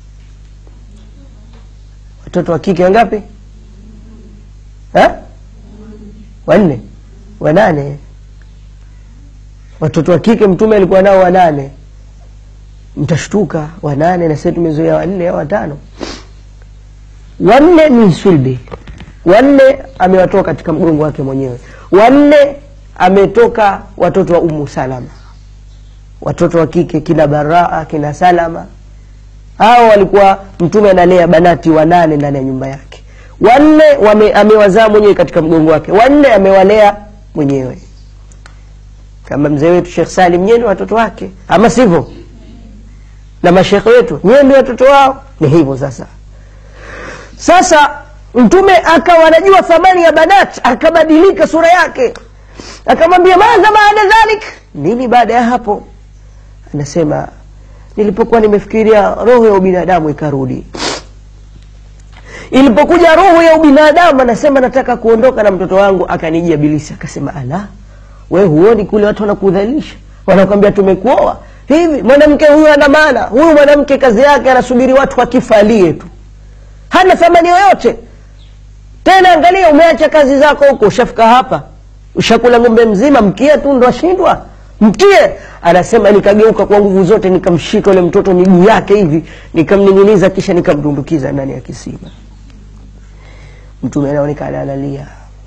Watoto wa kike wangapi? Eh? Wanne, wanane. Watoto wa kike mtume alikuwa nao wanane. Mtashtuka, wanane na sisi tumezoea wanne au watano. Wanne ni sulbi, wanne amewatoka katika mgongo wake mwenyewe, wanne ametoka watoto wa Ummu Salama. Watoto wa kike kina Baraa, kina Salama, hao walikuwa mtume analea banati wanane ndani ya nyumba yake. Wanne wame, amewazaa mwenyewe katika mgongo wake, wanne amewalea mwenyewe. Kama mzee wetu Sheikh Salim nyenye watoto wake, ama sivyo? Na mashekhe wetu nyenye watoto wao, ni hivyo sasa. Sasa mtume akawa anajua thamani ya banat, akabadilika sura yake. Akamwambia madha baada dhalik, nini baada ya hapo? Anasema nilipokuwa nimefikiria roho ya ubinadamu ikarudi. Ilipokuja roho ya ubinadamu, anasema nataka kuondoka na mtoto wangu, akanijia Ibilisi akasema ala, wewe huoni kule watu wanakudhalilisha, wanakuambia tumekuoa hivi? Mwanamke huyu ana maana, huyu mwanamke kazi yake anasubiri watu wakifalie tu, hana thamani yoyote. Tena angalia, umeacha kazi zako huko, ushafika hapa, ushakula ng'ombe mzima, mkia tu ndo ashindwa, mtie. Anasema nikageuka kwa nguvu zote, nikamshika yule mtoto miguu yake hivi, nikamning'iniza, kisha nikamdundukiza ndani ya kisima. Mtume anaonekana analia.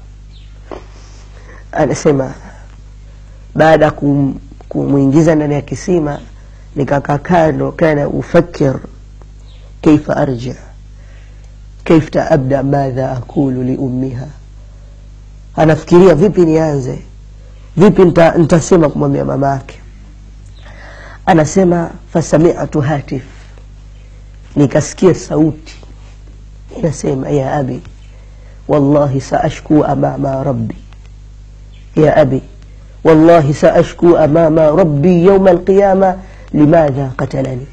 Anasema baada kum, kumuingiza ndani ya kisima, nikakaa kando, kana ufakir kaifa arja, kaifa abda, madha aqulu li ummiha. Anafikiria vipi nianze, vipi nita, nitasema kumwambia mama yake. Anasema fasami'atu hatif, nikasikia sauti inasema ya abi wallahi saashku amama rabbi, ya abi wallahi saashku amama rabbi yawm alqiyama limadha qatalani.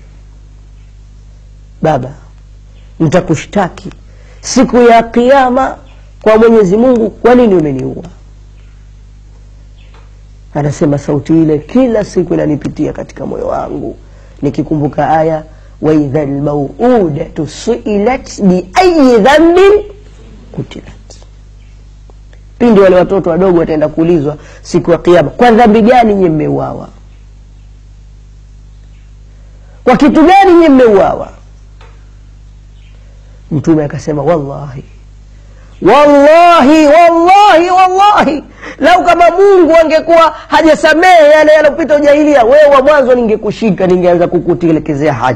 Baba, nitakushtaki siku ya kiyama kwa Mwenyezi Mungu, kwa nini umeniua? Anasema sauti ile kila siku inanipitia katika moyo wangu, nikikumbuka aya wa idhal maw'udatu su'ilat bi ayyi dhanbin kutilat. Pindi wale watoto wadogo wataenda kuulizwa siku ya kiyama, kwa dhambi gani nyinyi mmeuawa? Kwa kitu gani nyinyi mmeuawa? Mtume akasema wallahi wallahi wallahi wallahi, lau kama Mungu angekuwa hajasamehe yale yalopita ujahilia, wewe wa mwanzo ningekushika, ningeanza kukutelekezea haji.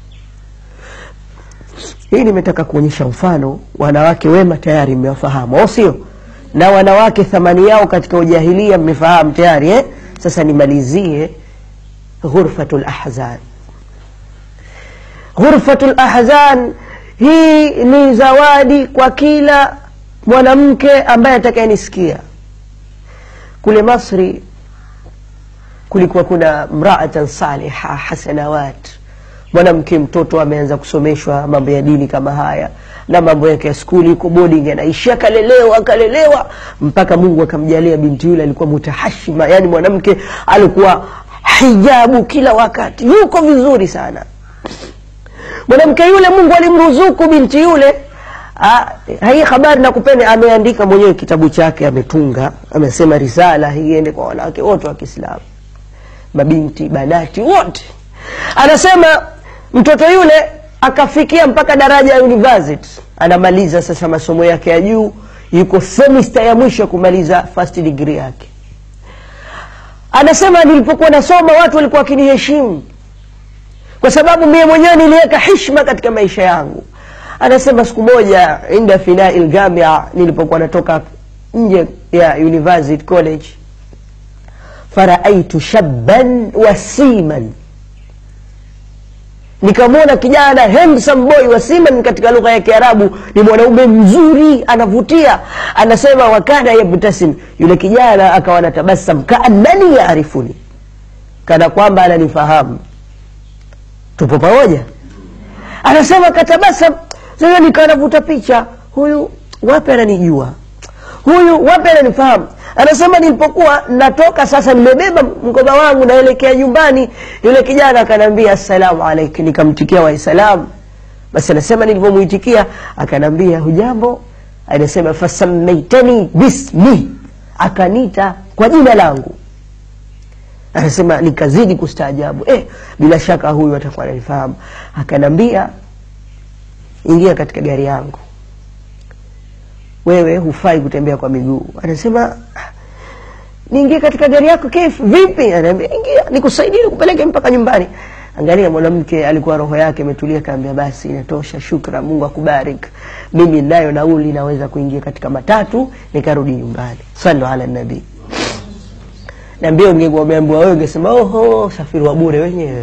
Hii nimetaka kuonyesha mfano, wanawake wema tayari mmewafahamu, au sio? Na wanawake thamani yao katika ujahilia mmefahamu tayari, eh? Sasa nimalizie ghurfatul ahzan. ghurfatul ahzan, hii ni zawadi kwa kila mwanamke ambaye atakayenisikia. Kule Masri kulikuwa kuna mraatan saliha hasanawat, mwanamke mtoto ameanza kusomeshwa mambo ya dini kama haya, na mambo yake ya skuli, yuko boarding, anaishia kalelewa akalelewa mpaka Mungu akamjalia binti yule alikuwa mutahashima, yani mwanamke alikuwa hijabu kila wakati, yuko vizuri sana. Mwanamke yule Mungu alimruzuku binti yule. Hii habari nakupeni, ameandika mwenyewe kitabu chake, ametunga, amesema risala hii iende kwa wanawake wote wa Kiislamu, mabinti, banati wote. Anasema mtoto yule akafikia mpaka daraja ya university, anamaliza sasa masomo yake ya juu, yuko semester ya mwisho kumaliza first degree yake. Anasema nilipokuwa nasoma watu walikuwa wakiniheshimu kwa sababu mimi mwenyewe niliweka heshima katika maisha yangu. Anasema siku moja inda fina'il jamia, nilipokuwa natoka nje ya university college, faraitu shabban wasiman, nikamwona kijana handsome boy. Wasiman katika lugha ya Kiarabu ni mwanaume mzuri, anavutia. Anasema wakana yabtasim, yule kijana akawa anatabasam, kaannani yaarifuni, kana kwamba ananifahamu, tupo pamoja. Anasema katabasam, sasa nikanavuta picha, huyu wapi ananijua, huyu wapi ananifahamu. Anasema nilipokuwa natoka sasa, nimebeba mkoba wangu naelekea nyumbani, yule kijana akanambia assalamu alaykum, nikamtikia wa salam. Basi anasema nilipomuitikia akanambia hujambo. Anasema fasamaitani bismi, akanita kwa jina langu. Anasema nikazidi kustaajabu, eh bila shaka huyu atakuwa ananifahamu. Akanambia ingia katika gari yangu, wewe hufai kutembea kwa miguu. Anasema niingie katika gari yako kifu vipi? Anambia ingia nikusaidie nikupeleke mpaka nyumbani. Angalia mwanamke alikuwa roho yake imetulia, kaambia basi inatosha, shukra, Mungu akubarik, mimi nayo nauli naweza kuingia katika matatu nikarudi nyumbani. Sallu ala nabii. Naambia ungekuwa umeambiwa wewe ungesema oho safiri wa bure wenyewe.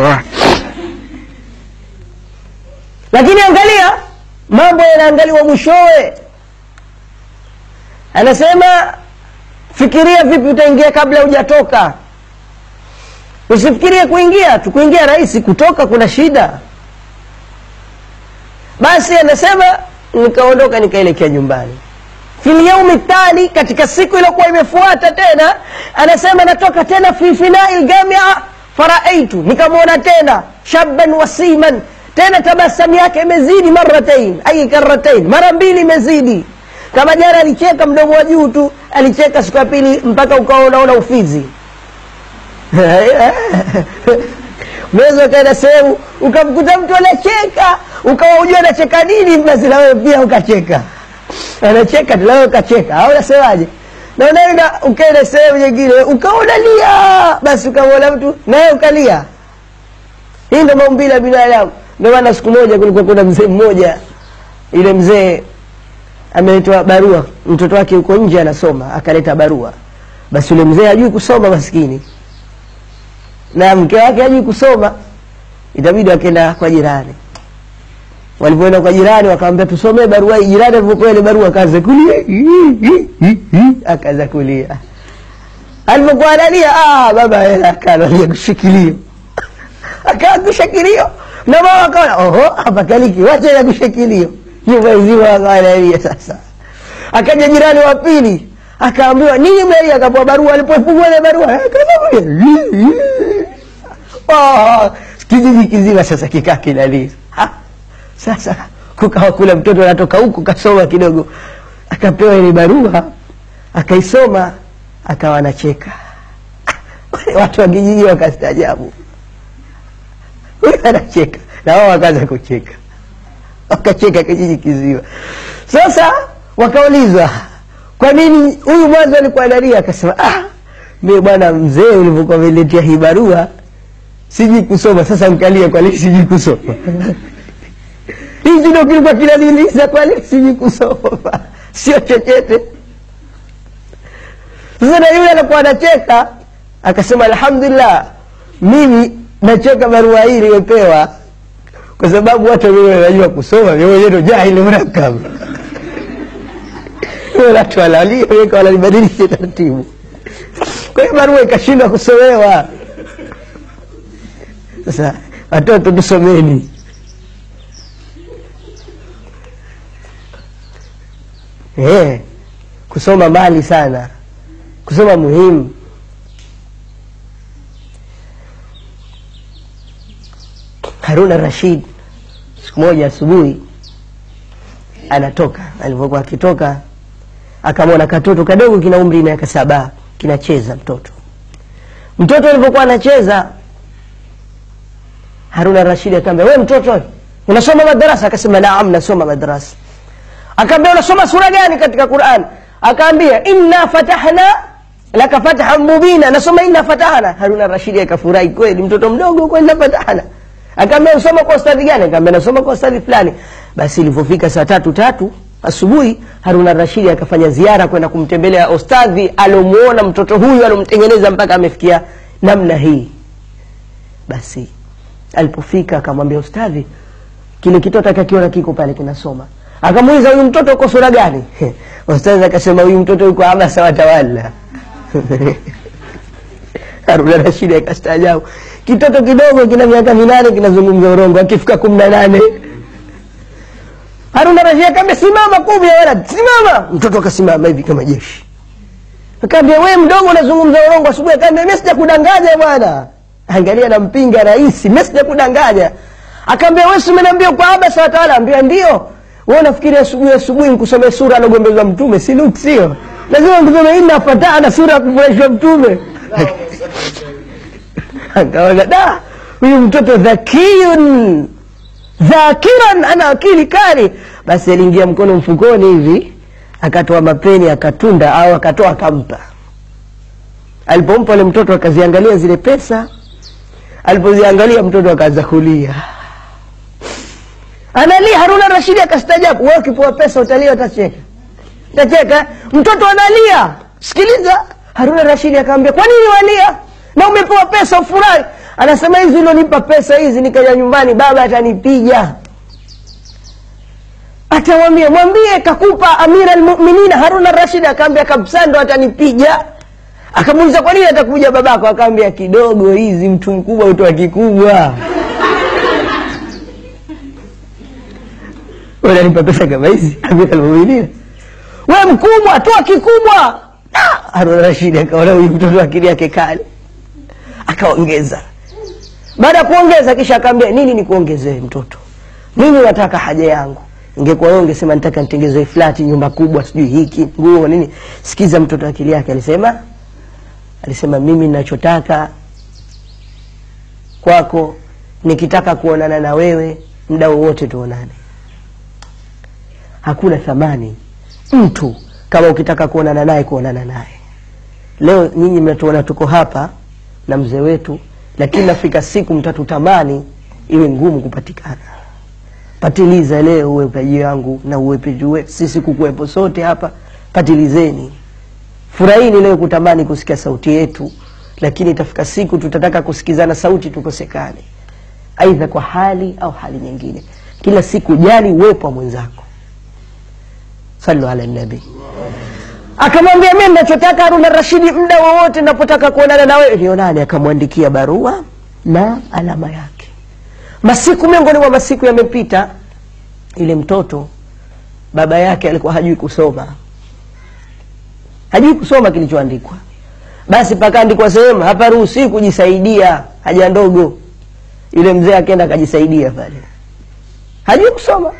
Lakini angalia mambo yanaangaliwa mwishowe. Anasema fikiria vipi utaingia kabla hujatoka. Usifikirie kuingia tu, kuingia rahisi, kutoka kuna shida. Basi anasema nikaondoka nikaelekea nyumbani. Fil yaumi tali, katika siku iliyokuwa imefuata tena, anasema natoka tena fi fina'il jamia, faraitu, nikamwona tena shabban wasiman, tena tabasamu yake imezidi marratain, ay karratain, mara mbili imezidi. Kama jana alicheka mdomo wa juu tu, alicheka siku ya pili mpaka ukaona ona ufizi. Mwezo kaenda sehemu ukamkuta mtu anacheka, ukawa unajua anacheka nini, basi na wewe pia ukacheka. Anacheka tu wewe ukacheka, au unasemaje? Na unaenda ukaenda sehemu nyingine ukaona lia, basi ukaona mtu naye ukalia. Hii ndio maumbile ya binadamu. Ndio maana siku moja kulikuwa kuna mzee mmoja, ile mzee ameletwa barua, mtoto wake yuko nje anasoma, akaleta barua. Basi yule mzee hajui kusoma maskini, na mke wake hajui kusoma, itabidi akaenda kwa jirani. Walipoenda kwa jirani wakamwambia tusomee barua hii. Jirani alipokuwa ile barua akaanza kulia, akaanza kulia. Alipokuwa analia, ah baba yeye akaanza kushikilia, akaanza kushikilia, na mama akaona oho hapa kaliki, wacha ya kushikilia. Nyumba nzima akaanza sasa. Akaja jirani wa pili, akaambiwa nini mimi, akapewa barua. Alipofungua ile barua akaanza oh, kijiji kizima sasa kikaa kinalia. Sasa kukawa kula mtoto anatoka huko kasoma kidogo, akapewa ile barua, akaisoma, akawa anacheka. Watu wa kijiji wakastaajabu, huyu anacheka, na wao wakaanza kucheka, wakacheka kijiji kizima. Sasa wakaulizwa kwa nini huyu mwanzo alikuwa analia. Akasema ah mimi bwana mzee ulipokuwa umeletea hii barua siji kusoma, sasa mkalia kwa nini siji kusoma. Hizi ndio kilikuwa kinaniliza, kwa nini siji kusoma, sio chochote. Sasa na yule alikuwa anacheka, akasema alhamdulillah mimi nacheka barua hii niliyopewa kwa sababu watu wenyewe wanajua kusoma, wewe ndio jahili mrakab. Wala tualalia wewe kwa walibadilisha taratibu. Kwa hiyo barua ikashindwa kusomewa. Sasa watoto tusomeni. Eh, kusoma mali sana. Kusoma muhimu. Harun al-Rashid siku moja asubuhi anatoka, alipokuwa akitoka akamwona katoto kadogo kina umri miaka saba kinacheza. Mtoto mtoto alipokuwa anacheza, Harun al-Rashid akamwambia, wewe mtoto unasoma madrasa? Akasema naam, nasoma madrasa. Akamwambia, unasoma sura gani katika Qur'an? Akaambia, inna fatahna laka fathan mubina, nasoma inna fatahna. Harun al-Rashid akafurahi kweli, mtoto mdogo kwa inna fatahna. Akamwambia, unasoma kwa ustadhi gani? Akamwambia, nasoma kwa ustadhi fulani. Basi ilipofika saa tatu tatu asubuhi, Harun al-Rashid akafanya ziara kwenda kumtembelea ustadhi alomuona mtoto huyu alomtengeneza mpaka amefikia namna hii. Basi alipofika akamwambia ustadhi, kile kitoto akakiona kiko pale kinasoma. Akamuuliza, huyu mtoto uko sura gani? Ustadhi akasema, huyu mtoto yuko Abasa wa Tawalla. Harun al-Rashid akastaajabu, kitoto kidogo kina miaka minane kinazungumza urongo, akifika kumi na nane. Harun al-Rashid akamwambia, simama kumi ya wala, simama. Mtoto akasimama hivi kama jeshi. Akamwambia, wewe mdogo unazungumza urongo asubuhi. Akamwambia, mimi sijakudanganya bwana. Angalia, nampinga rais, mimi sijakudanganya. Akamwambia, wewe umeniambia kwa Abasa wa Tawalla? Ambia ndio. Wewe unafikiri asubuhi asubuhi nikusomea sura alogombezwa mtume? Si luku sio. Lazima nisome inna fatahna sura kufurahisha mtume. Akaona da, huyu mtoto dhakiyun dhakiran, ana akili kali. Basi aliingia mkono mfukoni hivi, akatoa mapeni akatunda, au akatoa akampa. Alipompa ile mtoto akaziangalia zile pesa, alipoziangalia mtoto akaanza kulia. Analia. Harun al-Rashid akastajabu, wewe ukipewa pesa utalia utacheka? Utacheka? Mtoto analia. Sikiliza, Harun al-Rashid akamwambia, kwa nini walia? Na umepewa pesa ufurahi? Anasema, hizi ulonipa pesa hizi nikaja nyumbani baba atanipiga. Atamwambia, mwambie kakupa Amira al-Mu'minin. Harun al-Rashid akamwambia, kabisa ndo atanipiga. Akamuuliza, kwa nini atakuja babako? Akamwambia, kidogo hizi, mtu mkubwa utoa kikubwa. Wewe unanipa pesa kama hizi Amira al-Mu'minin? Wewe mkubwa toa kikubwa. Ah, Harun al-Rashid akaona huyu mtoto akili yake kali. Akaongeza. Baada ya kuongeza kisha akamwambia, nini nikuongezee mtoto? Mimi nataka haja yangu. Ingekuwa wewe ungesema nataka nitengenezwe flat, nyumba kubwa, sijui hiki, nguo nini. Sikiza mtoto akili yake alisema. Alisema, mimi ninachotaka kwako, nikitaka kuonana na wewe muda wote tuonane. Hakuna thamani mtu kama ukitaka kuonana naye kuonana naye. Leo nyinyi mnatuona tuko hapa na mzee wetu, lakini nafika siku mtatutamani iwe ngumu kupatikana. Patiliza leo uwe upaji wangu na uwe pejue, sisi kukuwepo sote hapa. Patilizeni, furahini leo kutamani kusikia sauti yetu, lakini itafika siku tutataka kusikizana sauti tukosekane, aidha kwa hali au hali nyingine. Kila siku jali uwepo wa mwenzako. Sallu ala nabi. Akamwambia, mimi ninachotaka Harun al-Rashid, muda wowote ninapotaka kuonana na wewe nionane. Akamwandikia barua na alama yake. Masiku miongoni mwa masiku yamepita. Ile mtoto baba yake alikuwa hajui kusoma. Hajui kusoma kilichoandikwa. Basi pakaandikwa sehemu hapa ruhusi kujisaidia haja ndogo. Yule mzee akaenda akajisaidia pale. Hajui kusoma.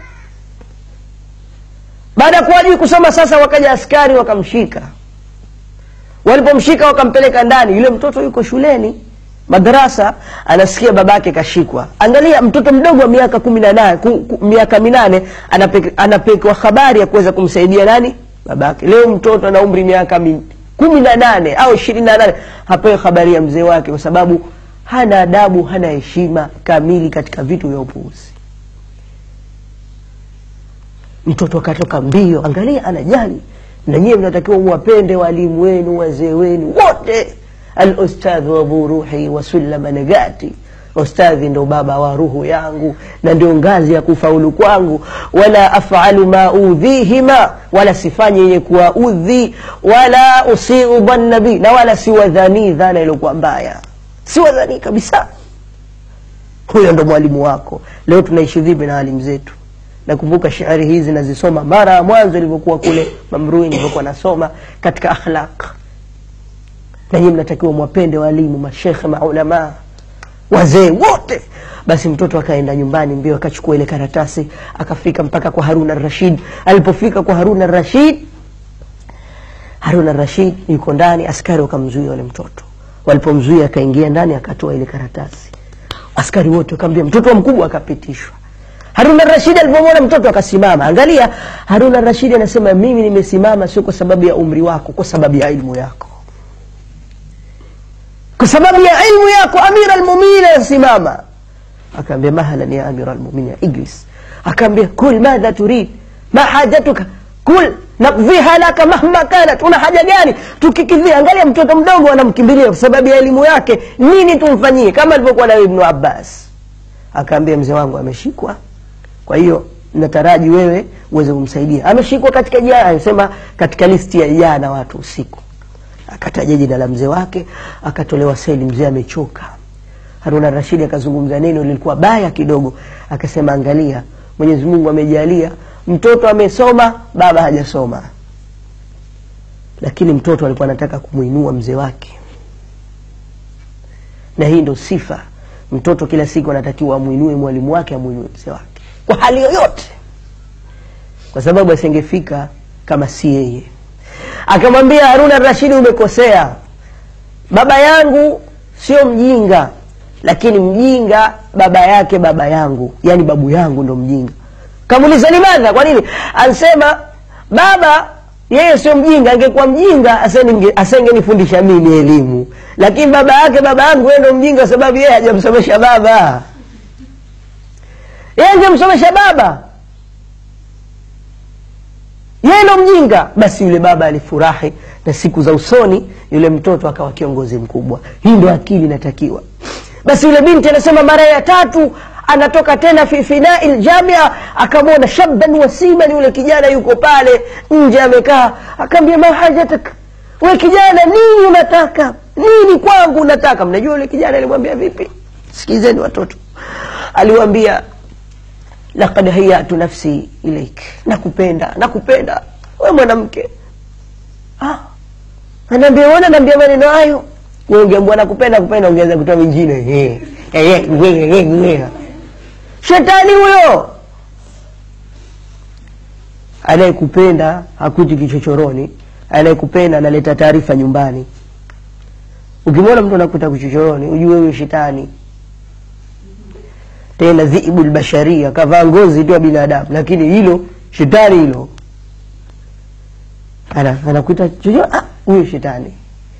Baada ya kuwajui kusoma sasa wakaja askari wakamshika. Walipomshika wakampeleka ndani. Yule mtoto yuko shuleni, madrasa, anasikia babake kashikwa. Angalia, mtoto mdogo wa miaka kumi na nane, miaka minane anapekwa habari ya kuweza kumsaidia nani? Babake. Leo mtoto ana umri miaka kumi na nane au ishirini na nane hapewi habari ya mzee wake, kwa sababu hana adabu, hana heshima kamili katika vitu vya upuuzi. Mtoto akatoka mbio. Angalia, anajali. Na nyinyi mnatakiwa muwapende walimu wenu, wazee wenu wote. Al-ustadh wa buruhi wa sulama nagati, ustadhi ndo baba wa ruhu yangu na ndio ngazi ya kufaulu kwangu, wala af'alu ma udhihima, wala sifanye yenye kuwaudhi, wala usiu dhannabi, na wala siwadhani dhana iliyokuwa mbaya, siwadhani kabisa. Huyo ndo mwalimu wako. Leo tunaishi vipi na walimu zetu? Nakumbuka shairi hizi nazisoma mara ya mwanzo nilipokuwa kule Mamrui, nilipokuwa nasoma katika akhlaq. Na nyinyi mnatakiwa mwapende walimu, mashekhe, maulama, wazee wote. Basi mtoto akaenda nyumbani mbio, akachukua ile karatasi, akafika mpaka kwa Harun al-Rashid. Alipofika kwa Harun al-Rashid, Harun al-Rashid yuko ndani, askari wakamzuia wale mtoto. Walipomzuia akaingia ndani, akatoa ile karatasi. Askari wote wakamwambia mtoto mkubwa, akapitishwa. Harun al-Rashid alipomwona mtoto akasimama. Angalia, Harun al-Rashid anasema mimi nimesimama sio kwa sababu ya umri wako, kwa sababu ya ilmu yako. Kwa sababu ya ilmu yako Amir al-Mu'minin anasimama. Akaambia mahalan ya Amir al-Mu'minin, ijlis. Akaambia kul madha turid, ma hajatuka, kul nakdhiha laka mahma kanat, una haja gani tukikidhia? Angalia mtoto mdogo anamkimbilia kwa sababu ya elimu yake, nini tumfanyie? Kama alivyokuwa na Ibn Abbas. Akaambia mzee wangu ameshikwa, kwa hiyo nataraji wewe uweze kumsaidia. Ameshikwa katika jana, anasema katika listi ya jana watu usiku. Akataja jina la mzee wake, akatolewa seli, mzee amechoka. Harun al-Rashid akazungumza neno lilikuwa baya kidogo, akasema angalia, Mwenyezi Mungu amejalia mtoto amesoma, baba hajasoma. Lakini mtoto alikuwa anataka kumuinua mzee wake. Na hii ndio sifa. Mtoto kila siku anatakiwa amuinue mwalimu wake, amuinue mzee wake kwa hali yoyote, kwa sababu asingefika kama si yeye. Akamwambia Harun al-Rashid, umekosea. Baba yangu sio mjinga, lakini mjinga baba yake baba yangu, yani babu yangu ndo mjinga. Kamuuliza limadha, kwa nini? Ansema baba yeye sio mjinga, angekuwa mjinga asenge asengenifundisha mimi elimu, lakini baba yake baba yangu yeye ndo mjinga sababu yeye hajamsomesha baba. Yeye hajamsomesha baba, yeye ndo mjinga. Basi yule baba alifurahi, na siku za usoni yule mtoto akawa kiongozi mkubwa. Hii ndo akili inatakiwa. Basi yule binti anasema mara ya tatu anatoka tena fi fina'il jamia, akamwona shabban wasiman, yule kijana yuko pale nje amekaa. Akamwambia ma hajatak, wewe kijana nini unataka? Nini kwangu unataka? Mnajua yule kijana alimwambia vipi? Sikizeni watoto. Aliwaambia laqad hayatu nafsi ilaik, nakupenda, nakupenda wewe mwanamke. Ah, anaambia wana naambia maneno hayo, wewe ungeambia nakupenda kupenda, ungeanza kutoa mingine eh eh eh eh. Shetani huyo. Anayekupenda hakuti kichochoroni, anayekupenda analeta taarifa nyumbani. Ukimwona mtu anakuta kichochoroni, ujue wewe shetani. Tena dhiibul basharia, kavaa ngozi tu ya binadamu, lakini hilo shetani hilo. Ana anakuita chochote, ah huyo shetani.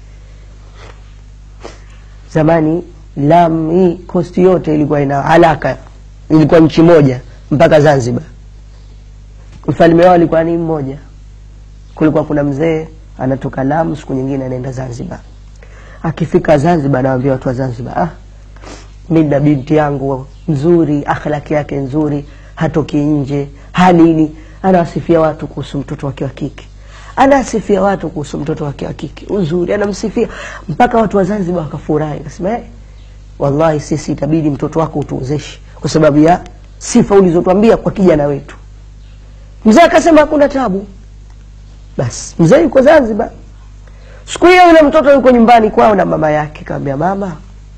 Zamani Lam hii kosti yote ilikuwa ina alaka, ilikuwa nchi moja mpaka Zanzibar. Mfalme wao alikuwa ni mmoja. Kulikuwa kuna mzee anatoka Lamu, siku nyingine anaenda Zanzibar. Akifika Zanzibar anawaambia watu wa Zanzibar, ah mimi na binti yangu nzuri, akhlaki yake nzuri, hatoki nje, halini. Anawasifia watu kuhusu mtoto wake wa kike. Anasifia watu kuhusu mtoto wake wa kike, uzuri anamsifia mpaka watu wa Zanzibar wakafurahi. Akasema eh, wallahi sisi itabidi mtoto wako utuozeshe kwa sababu ya sifa ulizotuambia kwa kijana wetu. Mzee akasema hakuna tabu. Basi mzee yuko Zanzibar. Siku hiyo yule mtoto yuko nyumbani kwao na mama yake. Kaambia mama,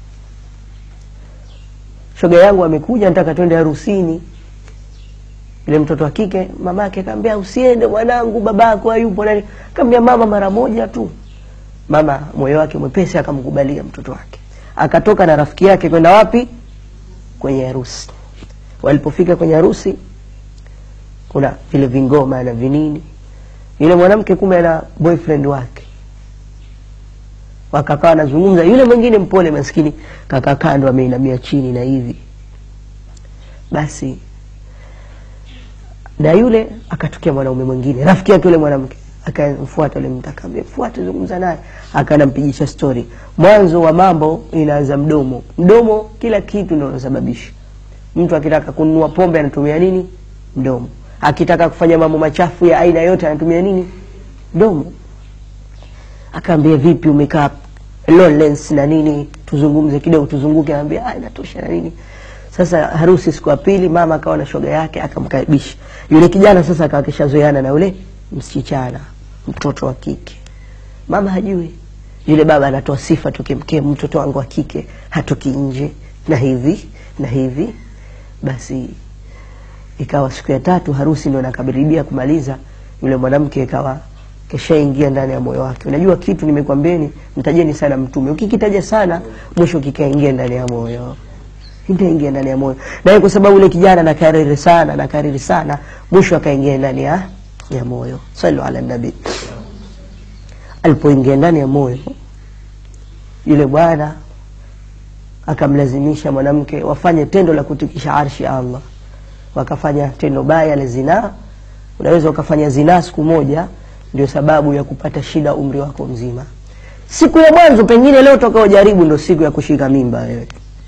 shoga yangu amekuja, nataka twende harusini. Yule mtoto wa kike mama yake kaambia usiende mwanangu, babako hayupo. Nani? Kaambia mama mara moja tu. Mama moyo wake mwepesi akamkubalia mtoto wake. Akatoka na rafiki yake kwenda wapi? Kwenye harusi. Walipofika kwenye harusi, kuna vile vingoma na vinini. Yule mwanamke kumbe ana boyfriend wake. Wakakaa wanazungumza, yule mwingine mpole maskini kaka kando ameinamia chini na hivi. Basi na yule akatokea mwanaume mwingine, rafiki yake yule mwanamke. Akamfuata yule mtu, akamwambia fuata, zungumza naye. Akanampigisha story. Mwanzo wa mambo inaanza mdomo. Mdomo kila kitu ndio unasababisha. Mtu akitaka kununua pombe anatumia nini? Mdomo. Akitaka kufanya mambo machafu ya aina yote anatumia nini? Mdomo. Akaambia vipi umekaa loneliness na nini, tuzungumze kidogo, tuzunguke. Anambia ah, inatosha na nini. Sasa harusi siku ya pili, mama akawa na shoga yake akamkaribisha. Yule kijana sasa akawa kishazoeana na yule msichana, mtoto wa kike. Mama hajui. Yule baba anatoa sifa tukimkee, mtoto wangu wa kike hatoki nje na hivi na hivi. Basi ikawa siku ya tatu harusi ndio nakakaribia kumaliza, yule mwanamke ikawa kishaingia ndani ya moyo wake. Unajua kitu nimekwambieni, mtajeni sana mtume. Ukikitaja sana mwisho kikaingia ndani ya moyo. Kikaingia ndani ya moyo. Na kwa sababu yule kijana na kariri sana na kariri sana, mwisho akaingia ndani ya ya moyo. Sallu ala nabii. Alipoingia ndani ya moyo, yule bwana akamlazimisha mwanamke wafanye tendo la kutikisha arshi Allah. Wakafanya tendo baya la zina. Unaweza ukafanya zina siku moja ndio sababu ya kupata shida umri wako mzima. Siku ya mwanzo pengine leo toka ujaribu ndio siku ya kushika mimba wewe.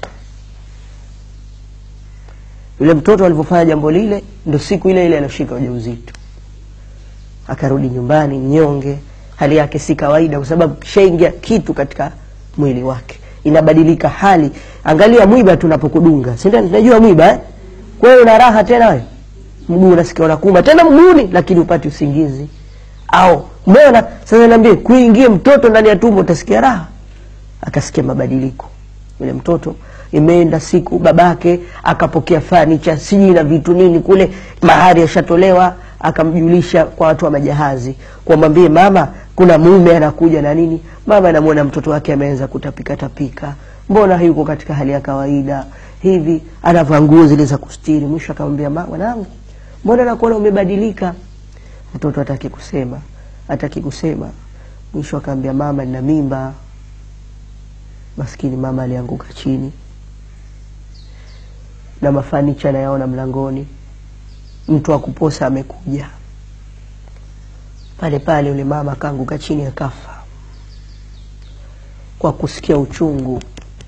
Yule mtoto alipofanya jambo lile ndio siku ile ile alishika ujauzito. Akarudi nyumbani mnyonge, hali yake si kawaida kwa sababu kishaingia kitu katika mwili wake. Inabadilika hali. Angalia mwiba tunapokudunga. Si ndio tunajua mwiba eh? Kwa hiyo una raha tena wewe. Mguu unasikia unakuuma tena mguuni lakini upati usingizi. Au mbona sasa niambie kuingia mtoto ndani ya tumbo utasikia raha? Akasikia mabadiliko. Yule mtoto imeenda siku babake akapokea furniture siji na vitu nini kule, mahari yashatolewa, akamjulisha kwa watu wa majahazi kumwambie mama kuna mume anakuja na nini. Mama anamuona mtoto wake ameanza kutapika tapika, mbona hayuko katika hali ya kawaida hivi, anavaa nguo zile za kustiri. Mwisho akamwambia mama mwanangu, mbona nakuona umebadilika? Mtoto hataki kusema, hataki kusema. Mwisho akamwambia mama nina mimba. Maskini mama alianguka chini. Na mafanicha na yaona mlangoni. Mtu wa kuposa amekuja. Pale pale yule mama akaanguka chini akafa. Kwa kusikia uchungu.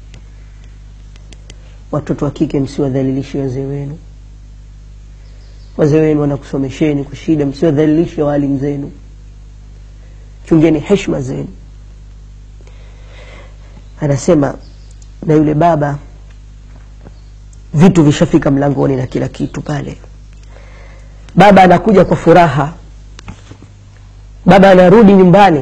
Watoto wa kike msiwadhalilishe wazee wenu. Wazee wenu wanakusomesheni kwa shida, msiwadhalilishe walimu zenu. Chungeni heshima zenu. Anasema na yule baba vitu vishafika mlangoni na kila kitu pale. Baba anakuja kwa furaha. Baba anarudi nyumbani.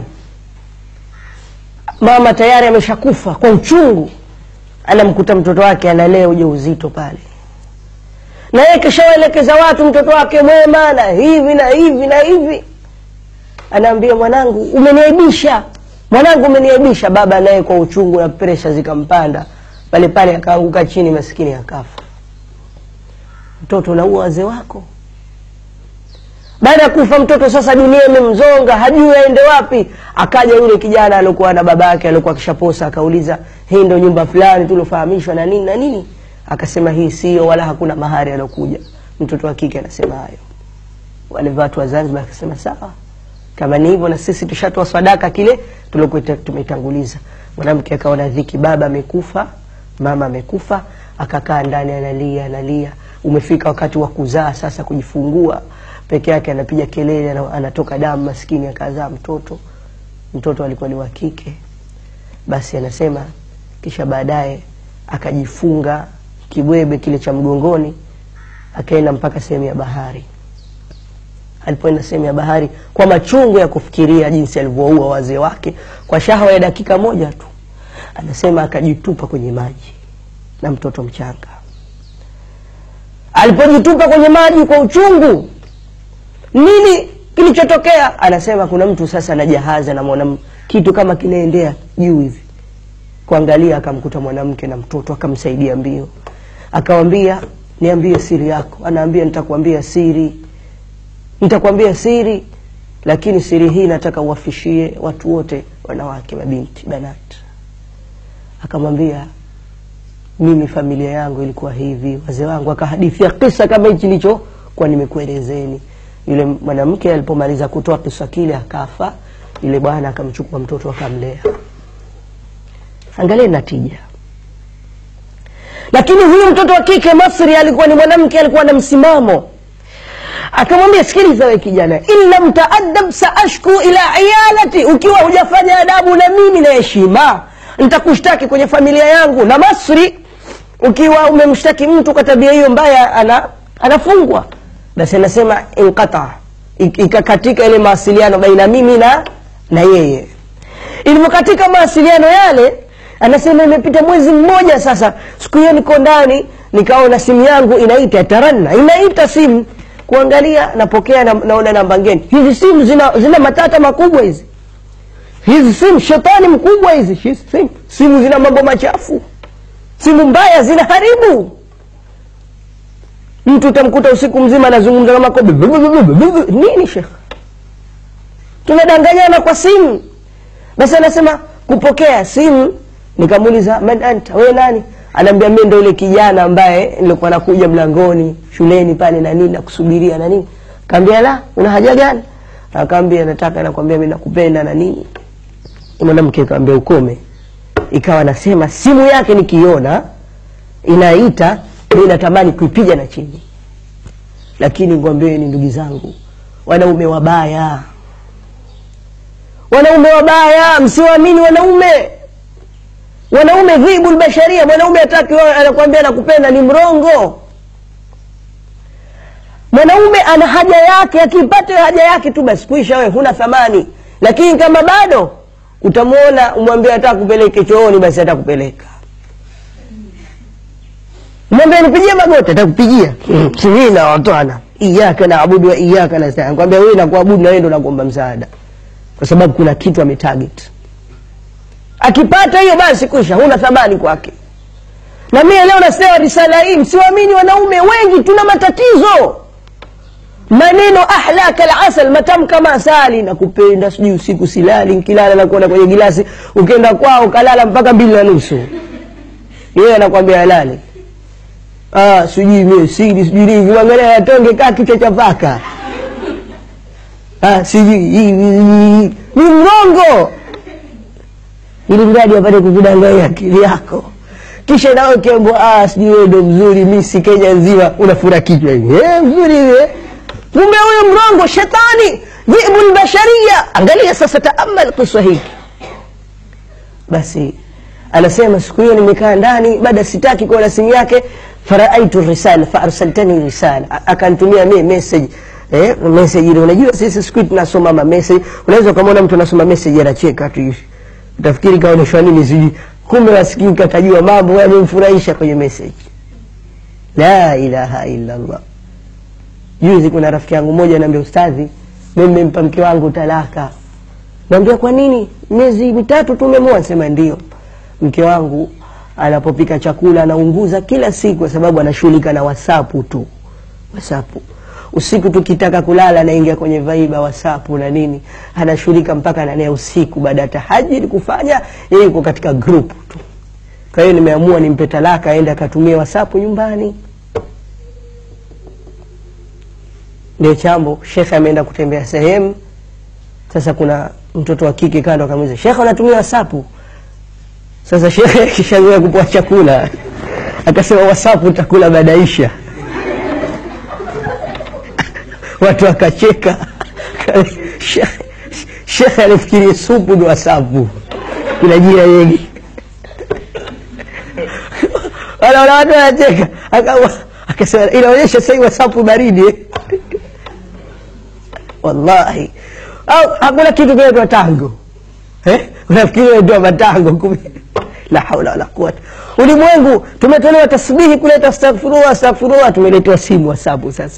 Mama tayari ameshakufa kwa uchungu. Anamkuta mtoto wake analea ujauzito pale. Na yeye kishawaelekeza watu mtoto wake mwema na hivi na hivi na hivi. Anaambia mwanangu umeniaibisha. Mwanangu umeniaibisha. Baba naye kwa uchungu na pressure zikampanda. Pale pale akaanguka chini maskini akafa. Mtoto unaua wazee wako. Baada ya kufa mtoto sasa dunia imemzonga, hajui aende wapi. Akaja yule kijana aliyokuwa na babake aliyokuwa kishaposa akauliza, "Hii ndio nyumba fulani tulofahamishwa na nini na nini?" Akasema hii sio wala hakuna mahari alokuja. Mtoto wa kike anasema hayo. Wale watu wa Zanzibar akasema sawa. Kama ni hivyo na sisi tushatoa sadaka kile tulokuwa tumetanguliza. Mwanamke akaona dhiki, baba amekufa, mama amekufa, akakaa ndani analia analia. Umefika wakati wa kuzaa sasa kujifungua. Peke yake anapiga kelele, anatoka damu, maskini akazaa mtoto. Mtoto alikuwa ni wa kike. Basi anasema kisha baadaye akajifunga kibwebe kile cha mgongoni, akaenda mpaka sehemu ya bahari. Alipoenda sehemu ya bahari kwa machungu ya kufikiria jinsi alivyoua wazee wake kwa shahwa ya dakika moja tu, anasema akajitupa kwenye maji na mtoto mchanga. Alipojitupa kwenye maji kwa uchungu, nini kilichotokea? Anasema kuna mtu sasa na jahazi na mwana kitu kama kinaendea juu hivi. Kuangalia akamkuta mwanamke na mtoto, akamsaidia mbio. Akamwambia niambie siri yako. Anaambia nitakwambia siri. Nitakwambia siri, lakini siri hii nataka uwafishie watu wote, wanawake, mabinti, banati. Akamwambia mimi familia yangu ilikuwa hivi, wazee wangu. Akahadithia kisa kama hichi nilicho kwa nimekuelezeni. Yule mwanamke alipomaliza kutoa kisa kile akafa, yule bwana akamchukua mtoto akamlea. Angalia natija. Lakini huyu mtoto wa kike Masri alikuwa ni mwanamke, alikuwa na msimamo. Akamwambia, sikiliza wewe kijana, illa mtaadab saashku ila iyalati, ukiwa hujafanya adabu na mimi na heshima nitakushtaki kwenye familia yangu. Na Masri ukiwa umemshtaki mtu kwa tabia hiyo mbaya ana anafungwa. Basi anasema inqata, ikakatika ile mawasiliano baina mimi na na yeye. Ilipokatika mawasiliano yale, anasema imepita mwezi mmoja sasa, siku hiyo niko ndani nikaona simu yangu inaita taranna, inaita simu, kuangalia napokea na, naona namba ngeni. Hizi simu zina zina matata makubwa hizi. Hizi simu shetani mkubwa hizi. Hizi simu, simu zina mambo machafu. Simu mbaya zinaharibu. Mtu utamkuta usiku mzima anazungumza kama kobe. Nini shekhi? Tunadanganyana kwa simu. Basi anasema kupokea simu, nikamuuliza man anta, wewe nani? Ananiambia mimi ndio yule kijana ambaye nilikuwa nakuja mlangoni shuleni pale na nini nakusubiria na nini. Kaambia la, una haja gani? Akaambia nataka nakwambia mimi nakupenda na nini. Mwanamke akamwambia ukome. Ikawa nasema simu yake nikiona inaita, mimi natamani kuipiga na chini. Lakini ngombeeni ndugu zangu, wanaume wabaya. Wanaume wabaya, msiwaamini wanaume. Wanaume dhibul basharia, mwanaume hataki anakuambia nakupenda ni mrongo. Mwanaume ana haja yake, akipata haja yake tu basi kuisha, wewe huna thamani. Lakini kama bado utamuona umwambie hata kupeleke chooni, basi atakupeleka. Mwambie nipigie magoti, atakupigia. Sina watwana. Iyaka naabudu wa iyaka nasta'in. Nakwambia wewe na kuabudu na wewe ndo nakuomba msaada. Kwa sababu kuna kitu ametarget. Akipata hiyo basi kuisha, huna thamani kwake. Na mimi leo nasema risala hii, msiwaamini wanaume wengi, tuna matatizo. Maneno ahlaka al-asal, matamu kama asali, nakupenda sijui usiku silali, nikilala na kuona kwenye gilasi, ukienda kwao kalala mpaka mbili na nusu. Yeye anakuambia halali. Ah, sijui mimi siji sijui hivi, uangalia yatonge kaa kichwa cha paka. Ah, sijui ni mrongo. Ili mradi apate kukudanganya akili yako. Kisha nawe kiambo, ah sijui wewe ndo mzuri, mimi si Kenya nzima, unafura kichwa hivi. Eh, mzuri wewe. Kumbe huyo mrongo shetani, dhibul basharia. Angalia sasa, taamal qissa hii. Basi anasema siku hiyo nimekaa ndani, baada sitaki kuona simu yake, faraitu risala fa arsaltani risala. Akanitumia mimi message. Eh, message ile unajua sisi siku tunasoma ma message. Unaweza kumuona mtu anasoma message anacheka tu hivi. Utafikiri kaoneshwa nini siji. Kumbe wasikika tajua mambo yanayomfurahisha kwenye message. La ilaha illa Allah. Juzi kuna rafiki yangu mmoja ananiambia, ustadhi, mimi nimempa mke wangu talaka. Naambia kwa nini? Miezi mitatu tumemwoa. Sema ndio. Mke wangu anapopika chakula anaunguza kila siku kwa sababu anashughulika na WhatsApp tu. WhatsApp. Usiku tukitaka kulala anaingia kwenye Viber, WhatsApp na nini. Anashughulika mpaka nane usiku, baada ya tahajjud kufanya, yeye yuko katika group tu. Kwa hiyo nimeamua nimpe talaka aende akatumie WhatsApp nyumbani. Ndio chambo, shekhe ameenda kutembea sehemu. Sasa kuna mtoto wa kike kando akamuuliza, "Shekhe unatumia WhatsApp?" Sasa shekhe kishazoea kupoa chakula. Akasema WhatsApp utakula badaisha. Watu wakacheka. Shekhe alifikiria supu ndo WhatsApp. Kuna jina yeye. Wala wala watu wanacheka. Akasema inaonyesha sasa WhatsApp baridi. Wallahi. Au hakuna kitu kinaitwa tango. Eh? Unafikiri ndio matango kumbe. La haula wala quwwata. Ulimwengu tumetolewa tasbihi kuleta astaghfirullah astaghfirullah, tumeletewa simu WhatsApp sasa.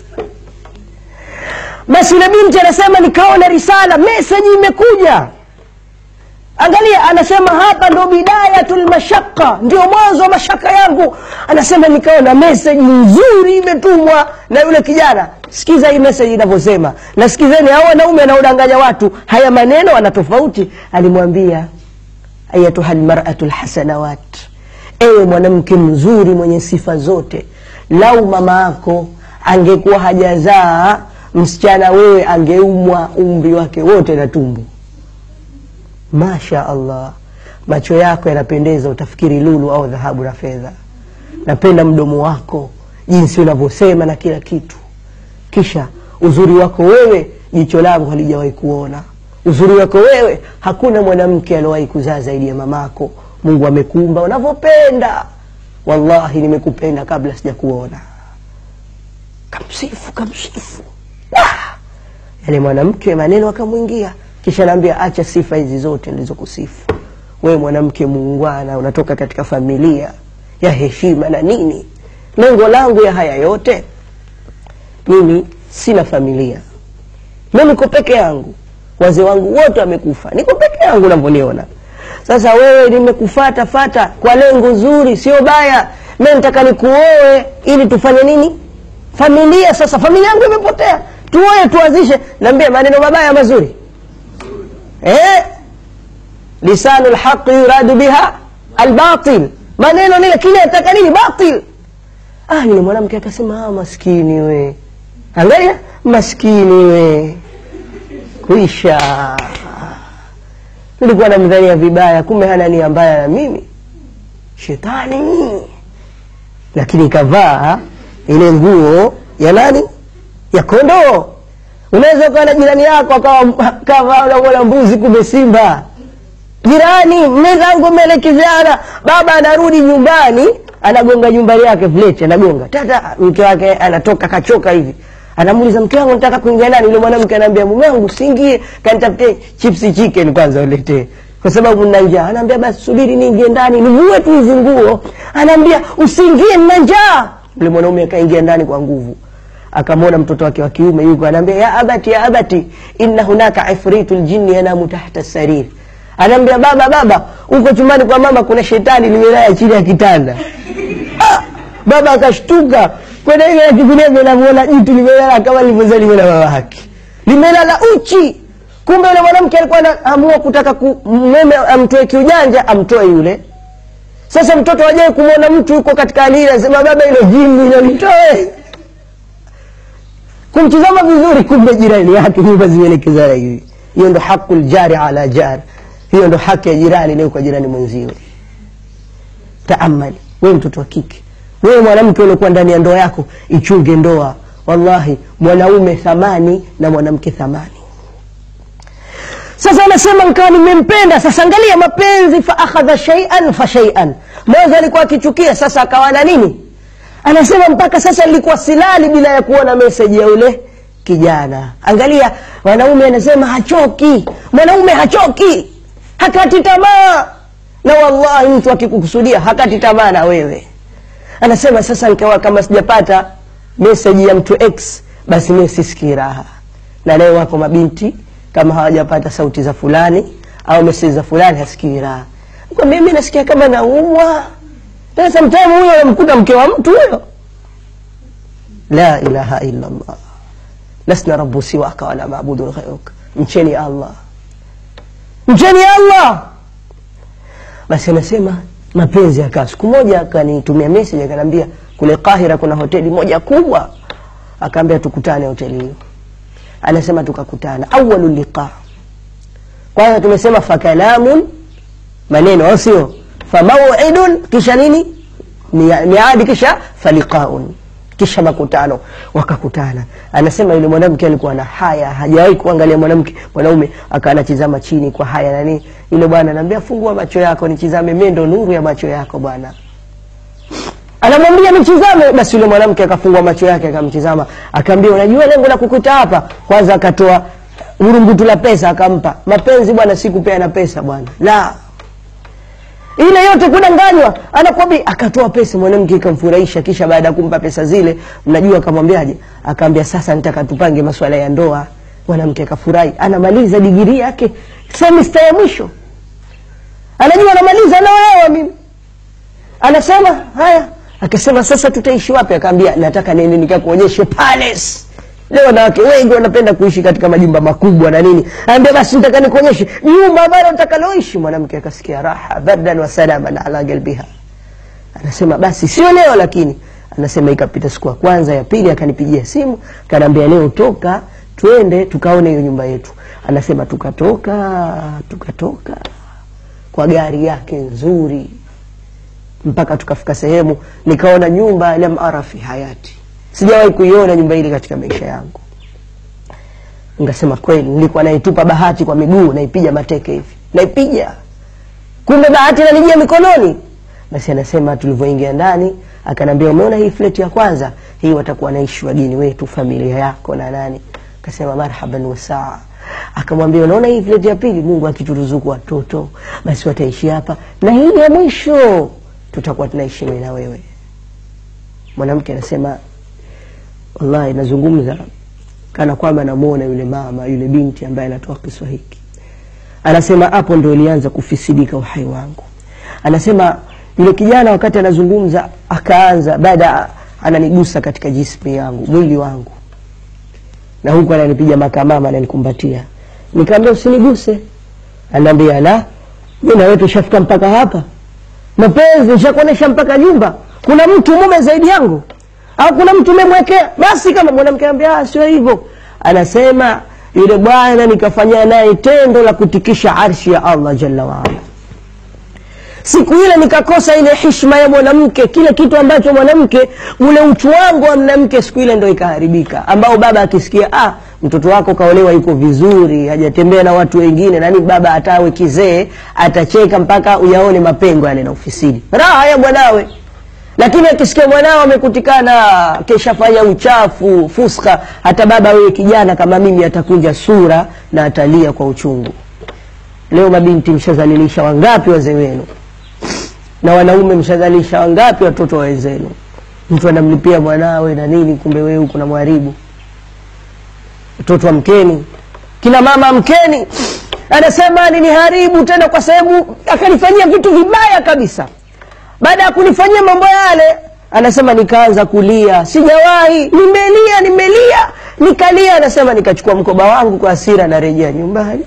Basi yule binti anasema nikaona risala, message imekuja. Angalia, anasema hapa ndo bidayatul mashaqqa, ndio mwanzo wa mashaka yangu. Anasema nikaona message nzuri imetumwa na yule kijana. Sikiza hii message inavyosema. Na sikizeni hao wanaume wanaodanganya watu, haya maneno yana tofauti. Alimwambia, ayatuhal mar'atul hasanawat, ewe mwanamke mzuri mwenye sifa zote, lau mama yako angekuwa hajazaa msichana wewe angeumwa umri wake wote na tumbo. Masha Allah, macho yako yanapendeza, utafikiri lulu au dhahabu na fedha. Napenda mdomo wako, jinsi unavyosema na kila kitu. Kisha uzuri wako wewe jicho langu halijawahi kuona. Uzuri wako wewe hakuna mwanamke aliyewahi kuzaa zaidi ya mamako. Mungu amekuumba unavyopenda. Wallahi nimekupenda kabla sijakuona. Kamsifu, kamsifu. Ah! Yale mwanamke maneno akamuingia. Kisha naambia acha sifa hizi zote nilizokusifu. Wewe mwanamke muungwana, unatoka katika familia ya heshima na nini. Lengo langu ya haya yote, mimi sina familia. Mimi niko peke yangu. Wazee wangu wote wamekufa. Niko peke yangu unavyoniona. Sasa wewe nimekufuata fata kwa lengo zuri, sio baya. Mimi nataka nikuoe ili tufanye nini? Familia. Sasa familia yangu imepotea. Tuoe tuanzishe. Naambia maneno mabaya mazuri. Eh? Lisanul haqq yuradu biha albatil. Maneno nile kile nataka nini? Batil. Ah, yule mwanamke akasema ah, maskini we. Angalia, maskini we. Kuisha. Nilikuwa namdhania vibaya, kumbe hana nia mbaya na mimi. Shetani. Lakini kavaa ile nguo ya nani? Ya kondoo. Unaweza kuwa na jirani yako akawa kavaa wala mbuzi kumbe simba. Jirani, mwenzangu melekezana, baba anarudi nyumbani, anagonga nyumbani yake flecha, anagonga. Tata mke wake anatoka kachoka hivi. Anamuuliza mke wangu nataka kuingia ndani. Yule mwanamke anambia mume wangu usiingie, kanitafutie chips chicken kwanza ulete. Kwa sababu nina njaa. Anambia basi subiri niingie ndani, nivue tu hizo nguo. Anambia usiingie nina njaa. Yule mwanaume akaingia ndani kwa nguvu. Akamwona mtoto wake wa kiume yuko anambia ya abati ya abati inna hunaka ifritul jinni yanamu tahta sarir. Anambia baba baba uko chumbani kwa mama kuna shetani limelala chini ya kitanda. Ah, baba akashtuka. Kwa nini akifikiria anamuona jitu limelala kama lilivyozaliwa na baba yake. Limelala uchi. Kumbe yule mwanamke alikuwa anaamua kutaka mume amtoe kiujanja, amtoe yule. Sasa mtoto ajaye kumuona mtu yuko katika hali ile anasema baba ile jini inalitoe. Kumtizama vizuri kumbe jirani yake nyumba zimeelekezana hivi. Hiyo ndo hakul jari ala jar. Hiyo ndo haki ya jirani leo kwa jirani mwenzio. Taamali, wewe mtoto wa kike. Wewe mwanamke uliokuwa ndani ya ndoa yako, ichunge ndoa. Wallahi, mwanaume thamani na mwanamke thamani. Sasa anasema nikawa nimempenda, sasa angalia mapenzi fa akhadha shay'an fa shay'an. Mwanzo alikuwa akichukia, sasa akawa na nini? Anasema mpaka sasa nilikuwa silali bila ya kuona message ya ule kijana. Angalia, wanaume anasema hachoki. Mwanaume hachoki. Hakati tamaa. Na wallahi mtu akikukusudia hakati tamaa na wewe. Anasema sasa nikawa kama sijapata message ya mtu X, basi mimi sisikii raha. Na leo wako mabinti kama hawajapata sauti za fulani au message za fulani hasikii raha. Kwa mimi nasikia kama naumwa. Na sometimes huyo anamkuta mke wa mtu huyo. La ilaha illa Allah. Lasna rabbu siwaka wala maabudu ghayruka. Mcheni Allah. Mcheni Allah. Basi anasema mapenzi yaka. Siku moja akanitumia message akaniambia kule Kahira kuna hoteli moja kubwa. Akaambia tukutane hoteli hiyo. Anasema tukakutana. Awwalul liqa. Kwanza tumesema fakalamun maneno au sio? Famau'idun kisha nini? Miadi kisha faliqaun. Kisha makutano wakakutana. Anasema yule mwanamke alikuwa na haya, hajawahi kuangalia mwanamke mwanaume akaanatizama chini kwa haya nani. Yule bwana anambia fungua macho yako nitizame, mimi ndo nuru ya macho yako bwana. Anamwambia nitizame, basi yule mwanamke akafungua macho yake akamtizama, akamwambia unajua lengo la kukuta hapa? Kwanza akatoa urungutu la pesa akampa. Mapenzi bwana sikupeana pesa bwana. La. Ile yote kudanganywa. Anakwambia akatoa pesa mwanamke ikamfurahisha, kisha baada ya kumpa pesa zile, mnajua akamwambiaje? Akamwambia sasa nitaka tupange masuala ya ndoa. Mwanamke akafurahi. Anamaliza degree yake semester ya mwisho. Anajua anamaliza na wewe mimi. Anasema haya, akasema sasa tutaishi wapi? Akamwambia nataka nini nikakuonyeshe palace. Leo na wake wengi wanapenda kuishi katika majumba makubwa na nini. Anambia basi nataka nikuonyeshe nyumba ambayo nitakaloishi. Mwanamke akasikia raha, bardan wa salaman ala qalbiha. Anasema basi sio leo lakini Anasema ikapita siku ya kwanza, ya pili akanipigia simu, akaniambia leo toka twende tukaone hiyo nyumba yetu. Anasema tukatoka, tukatoka kwa gari yake nzuri mpaka tukafika sehemu nikaona nyumba lam ara fi hayati. Sijawahi kuiona nyumba ile katika maisha yangu. Ngasema kweli nilikuwa naitupa bahati kwa miguu, naipiga mateke hivi. Naipiga. Kumbe bahati inanijia mikononi. Basi anasema tulivyoingia ndani, akanambia umeona hii flat ya kwanza, hii watakuwa naishi wageni wetu, familia yako na nani. Akasema marhaban wa saa. Akamwambia unaona hii flat ya pili, Mungu akituruzuku watoto, basi wataishi hapa. Na hii ya mwisho tutakuwa tunaishi mimi na wewe. Mwanamke anasema wallahi nazungumza kana kwamba namuona yule mama, yule binti ambaye anatoa kiswa hiki. Anasema hapo ndio ilianza kufisidika uhai wangu. Anasema yule kijana wakati anazungumza akaanza baada ananigusa katika jismu yangu, mwili wangu. Na huko ananipiga makamama, ananikumbatia. Nikamwambia usiniguse. Ananiambia la, mimi na wewe tushafika mpaka hapa. Mapenzi nishakuonesha mpaka nyumba. Kuna mtu mume zaidi yangu? Au kuna mtu memwekea? Basi kama mwanamke anambia sio hivyo. Anasema yule bwana nikafanya naye tendo la kutikisha arshi ya Allah jalla wa ala. Siku ile nikakosa ile heshima ya mwanamke, kile kitu ambacho mwanamke, ule uchu wangu wa mwanamke siku ile ndio ikaharibika. Ambao baba akisikia ah mtoto wako kaolewa yuko vizuri, hajatembea na watu wengine, nani baba atawe kizee, atacheka mpaka uyaone mapengo yale na ufisidi. Raha ya mwanawe. Lakini akisikia mwanao amekutikana kesha fanya uchafu, fuska, hata baba wewe kijana kama mimi atakunja sura na atalia kwa uchungu. Leo mabinti mshazalilisha wangapi wazee wenu? Na wanaume mshazalisha wangapi watoto wenzenu? Mtu anamlipia mwanawe na nini, kumbe wewe uko na mwaribu. Mtoto wa mkeni, kila mama mkeni anasema niniharibu tena kwa sababu akanifanyia vitu vibaya kabisa. Baada ya kunifanyia mambo yale, anasema nikaanza kulia. Sijawahi, nimelia, nimelia, nikalia. Anasema nikachukua mkoba wangu kwa hasira na rejea nyumbani.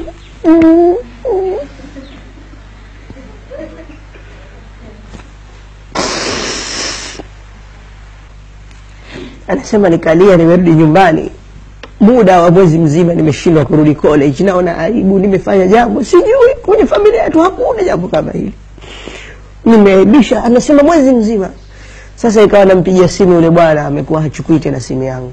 Anasema nikalia, nimerudi nyumbani. Muda wa mwezi mzima nimeshindwa kurudi college. Naona aibu, nimefanya jambo sijui, kwenye familia yetu hakuna jambo kama hili. Nimeaibisha. Anasema mwezi mzima. Sasa ikawa nampigia simu yule bwana, amekuwa hachukui tena simu yangu.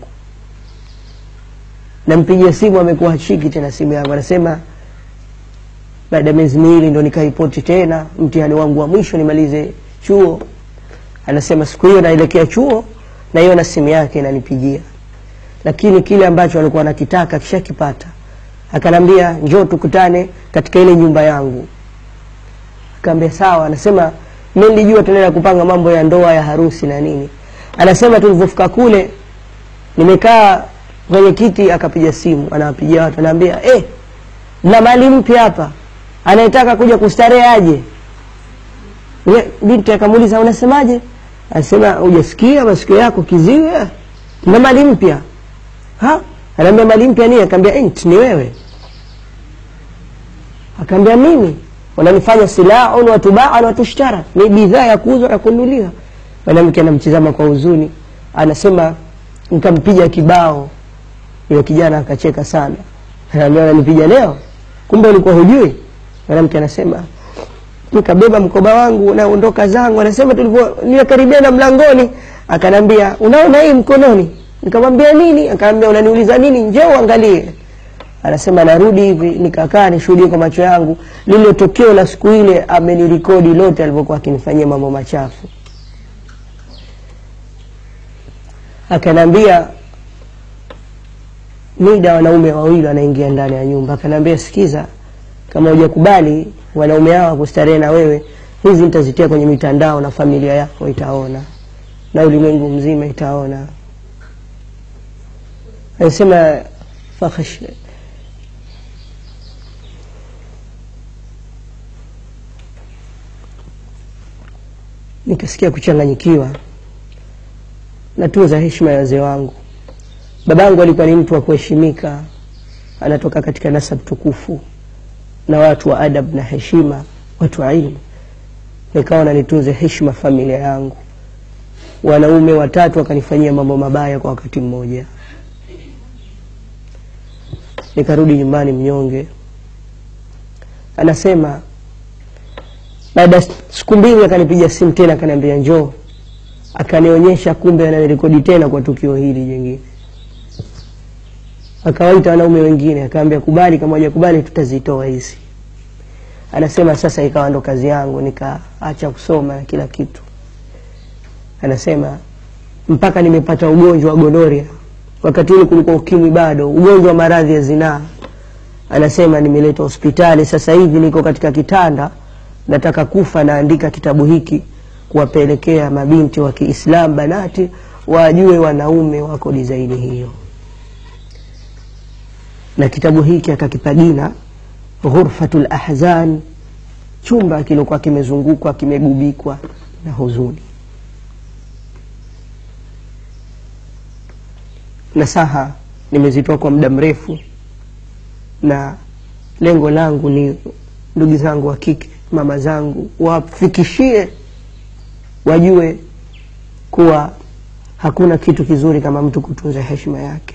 Nampigia simu, amekuwa hachiki tena simu yangu. Anasema baada ya miezi miwili ndo nikaipoti tena mtihani wangu wa mwisho nimalize chuo. Anasema siku hiyo naelekea chuo na hiyo na simu yake inanipigia. Lakini kile ambacho alikuwa anakitaka kishakipata. Akanambia njoo tukutane katika ile nyumba yangu. Akamwambia sawa. Anasema mimi nilijua tunaenda kupanga mambo ya ndoa, ya harusi na nini. Anasema tulipofika kule nimekaa kwenye kiti, akapiga simu, anawapigia watu, anambia eh na mali mpya hapa, anayetaka kuja kustarehe aje. Yule binti akamuuliza unasemaje? Anasema hujasikia masikio yako kiziwe, na mali mpya. Ha? Anambia mali mpya nini? Akamwambia ent ni wewe. Akamwambia mimi wananifanya silaun wa tubaan wa tushtara, ni bidhaa ya kuuzwa na kununuliwa. Mwanamke anamtizama kwa huzuni. Anasema nikampiga kibao. Yule kijana akacheka sana. Anambia unanipiga leo? Kumbe ulikuwa hujui? Mwanamke anasema nikabeba mkoba wangu na ondoka zangu. Anasema tulivyo nikaribia na mlangoni, akanambia unaona hii mkononi? Nikamwambia nini? Akamwambia unaniuliza nini? Njoo angalie. Anasema narudi hivi, nikakaa nishuhudie kwa macho yangu lile tokeo la siku ile. Amenirekodi lote alipokuwa akinifanyia mambo machafu. Akanambia mida wanaume wawili wanaingia ndani ya nyumba. Akanambia sikiza, kama hujakubali wanaume hao kustarehe na wewe, hizi nitazitia kwenye mitandao na familia yako itaona na ulimwengu mzima itaona. Anasema fakhash nikasikia kuchanganyikiwa na tuza heshima ya wazee wangu. Babangu alikuwa ni mtu wa kuheshimika, anatoka katika nasab tukufu na watu wa adab na heshima, watu wa ilmu. Nikaona nitunze heshima familia yangu. wanaume watatu wakanifanyia mambo mabaya kwa wakati mmoja. Nikarudi nyumbani mnyonge. Anasema baada siku mbili akanipigia simu tena akaniambia njoo. Akanionyesha kumbe ananirekodi tena kwa tukio hili jingine. Akawaita wanaume wengine akaambia kubali, kama hujakubali tutazitoa hizi. Anasema sasa ikawa ndo kazi yangu, nikaacha kusoma na kila kitu. Anasema mpaka nimepata ugonjwa wa gonoria. Wakati ule kulikuwa ukimwi bado, ugonjwa wa maradhi ya zinaa. Anasema nimeletwa hospitali, sasa hivi niko katika kitanda, nataka kufa, naandika kitabu hiki kuwapelekea mabinti wa Kiislamu banati wajue wanaume wako design hiyo. Na kitabu hiki akakipa jina Ghurfatul Ahzan, chumba kilokuwa kimezungukwa kimegubikwa na huzuni. Nasaha nimezitoa kwa muda mrefu, na lengo langu ni ndugu zangu wa kike, mama zangu, wafikishie wajue kuwa hakuna kitu kizuri kama mtu kutunza heshima yake.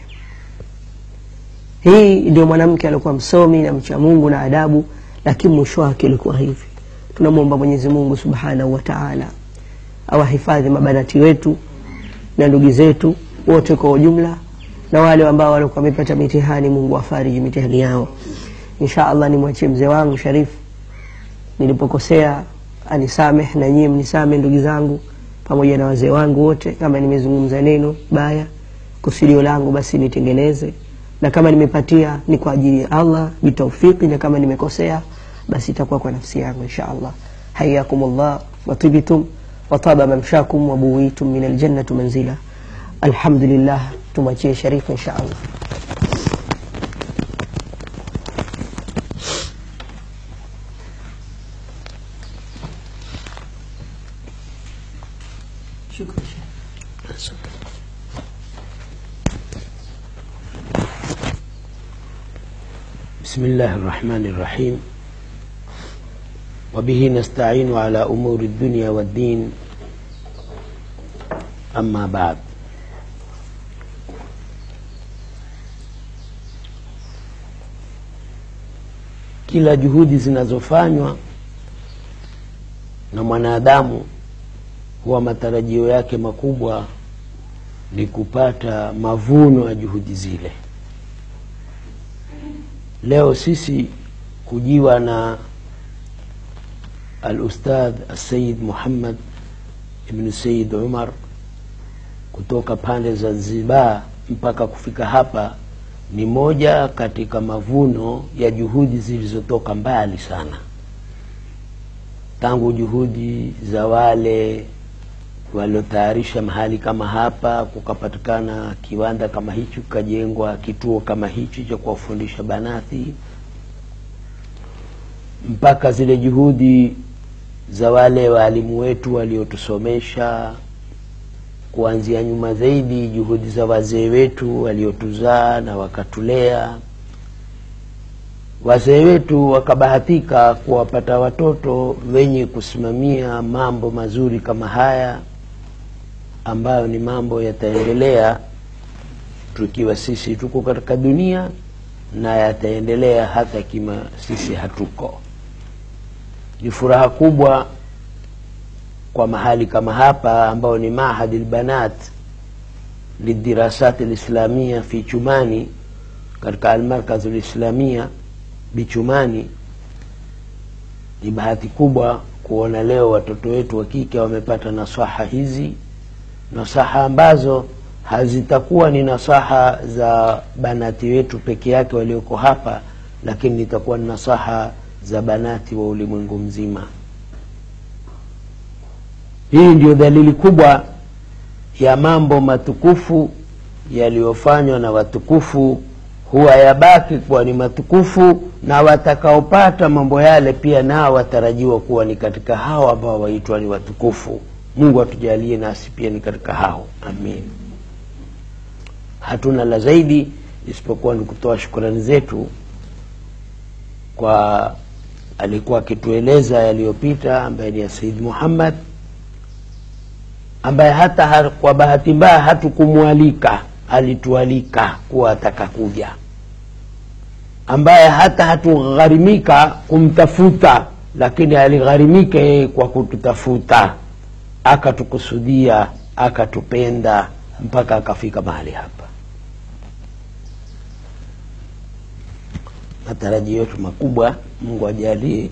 Hii ndio mwanamke alikuwa msomi na mcha Mungu na adabu, lakini mwisho wake ilikuwa hivi. Tunamuomba Mwenyezi Mungu Subhanahu wa Ta'ala awahifadhi mabanati wetu na ndugu zetu wote kwa ujumla, na wale ambao walikuwa wamepata mitihani Mungu afariji mitihani yao. Inshallah nimwachie mzee wangu Sharifu, nilipokosea anisameh na nyinyi mnisameh ndugu zangu pamoja na wazee wangu wote. Kama nimezungumza neno baya kusudio langu basi nitengeneze, na kama nimepatia ni kwa ajili ya Allah bitawfiki, na kama nimekosea basi itakuwa kwa nafsi yangu inshallah. Hayyakumullah wa tibitum wa taba mamshakum wa buwitum min aljannati manzila. Alhamdulillah, tumachie Sharifu inshallah. Shukran. بسم الله الرحمن الرحيم وبه نستعين على أمور الدنيا والدين أما بعد. Kila juhudi zinazofanywa na mwanadamu huwa matarajio yake makubwa ni kupata mavuno ya juhudi zile. Leo sisi kujiwa na al-Ustadh al-Sayyid Muhammad ibn Sayyid Umar kutoka pande za Zanzibar mpaka kufika hapa ni moja katika mavuno ya juhudi zilizotoka mbali sana. Tangu juhudi za wale waliotayarisha mahali kama hapa, kukapatikana kiwanda kama hicho, kajengwa kituo kama hicho cha kuwafundisha banati, mpaka zile juhudi za wale walimu wetu waliotusomesha, kuanzia nyuma zaidi juhudi za wazee wetu waliotuzaa na wakatulea. Wazee wetu wakabahatika kuwapata watoto wenye kusimamia mambo mazuri kama haya, ambayo ni mambo yataendelea tukiwa sisi tuko katika dunia, na yataendelea hata kima sisi hatuko. Ni furaha kubwa kwa mahali kama hapa ambao ni Mahad al-Banat lidirasat al-Islamia fi Chumani, katika al-Markaz al-Islamia Bichumani. Ni bahati kubwa kuona leo watoto wetu wa kike wamepata nasaha hizi, nasaha ambazo hazitakuwa ni nasaha za banati wetu peke yake walioko hapa, lakini itakuwa ni nasaha za banati wa ulimwengu mzima. Hii ndio dalili kubwa ya mambo matukufu yaliyofanywa na watukufu huwa yabaki kuwa ni matukufu, na watakaopata mambo yale pia nao watarajiwa kuwa ni katika hao ambao waitwa ni watukufu. Mungu atujalie nasi pia ni katika hao. Amin. Hatuna la zaidi isipokuwa ni kutoa shukrani zetu kwa alikuwa akitueleza yaliyopita ambaye ni Sayyid Muhammad, ambaye hata ha, kwa bahati mbaya hatukumwalika, alitualika kuwa atakakuja, ambaye hata hatugharimika kumtafuta, lakini aligharimika yeye kwa kututafuta, akatukusudia, akatupenda mpaka akafika mahali hapa. Matarajio yetu makubwa, Mungu ajalie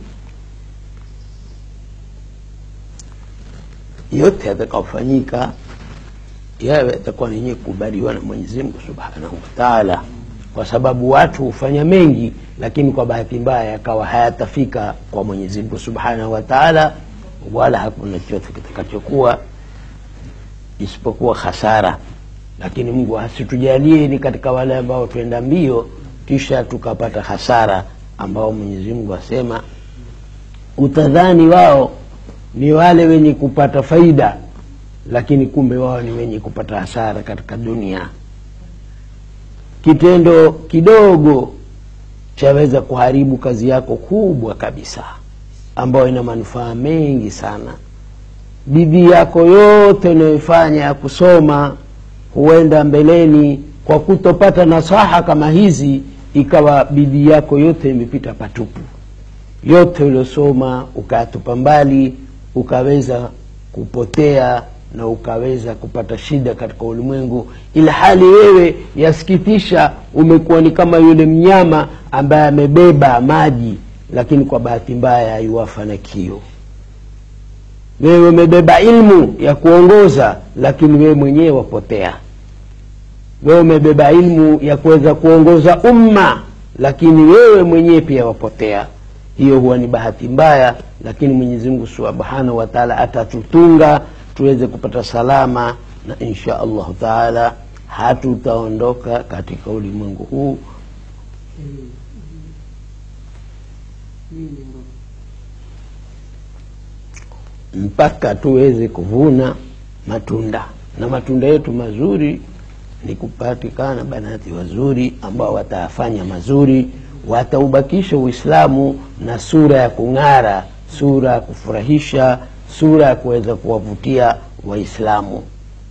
yote yatakayofanyika yawe yatakuwa yenye kubaliwa na Mwenyezi Mungu Subhanahu wa Ta'ala, kwa sababu watu hufanya mengi lakini kwa bahati mbaya yakawa hayatafika kwa Mwenyezi Mungu Subhanahu wa Ta'ala, wala hakuna chochote kitakachokuwa isipokuwa hasara. Lakini Mungu asitujalie ni katika wale ambao tuenda mbio kisha tukapata hasara, ambao Mwenyezi Mungu asema utadhani wao ni wale wenye kupata faida, lakini kumbe wao ni wenye kupata hasara katika dunia. Kitendo kidogo chaweza kuharibu kazi yako kubwa kabisa ambayo ina manufaa mengi sana. Bidii yako yote unayofanya ya kusoma, huenda mbeleni kwa kutopata nasaha kama hizi ikawa bidii yako yote imepita patupu. Yote uliosoma ukatupa mbali, ukaweza kupotea na ukaweza kupata shida katika ulimwengu, ila hali wewe yasikitisha umekuwa ni kama yule mnyama ambaye amebeba maji lakini kwa bahati mbaya hayuwafanikio. Wewe umebeba ilmu ya kuongoza lakini wewe mwenyewe wapotea. Wewe umebeba ilmu ya kuweza kuongoza umma lakini wewe mwenyewe pia wapotea. Hiyo huwa ni bahati mbaya, lakini Mwenyezi Mungu Subhanahu wa Ta'ala atatutunga tuweze kupata salama, na insha Allah Ta'ala hatutaondoka katika ulimwengu huu mpaka tuweze kuvuna matunda. Na matunda yetu mazuri ni kupatikana banati wazuri ambao watafanya mazuri, wataubakisha Uislamu na sura ya kung'ara, sura ya kufurahisha, sura ya kuweza kuwavutia Waislamu.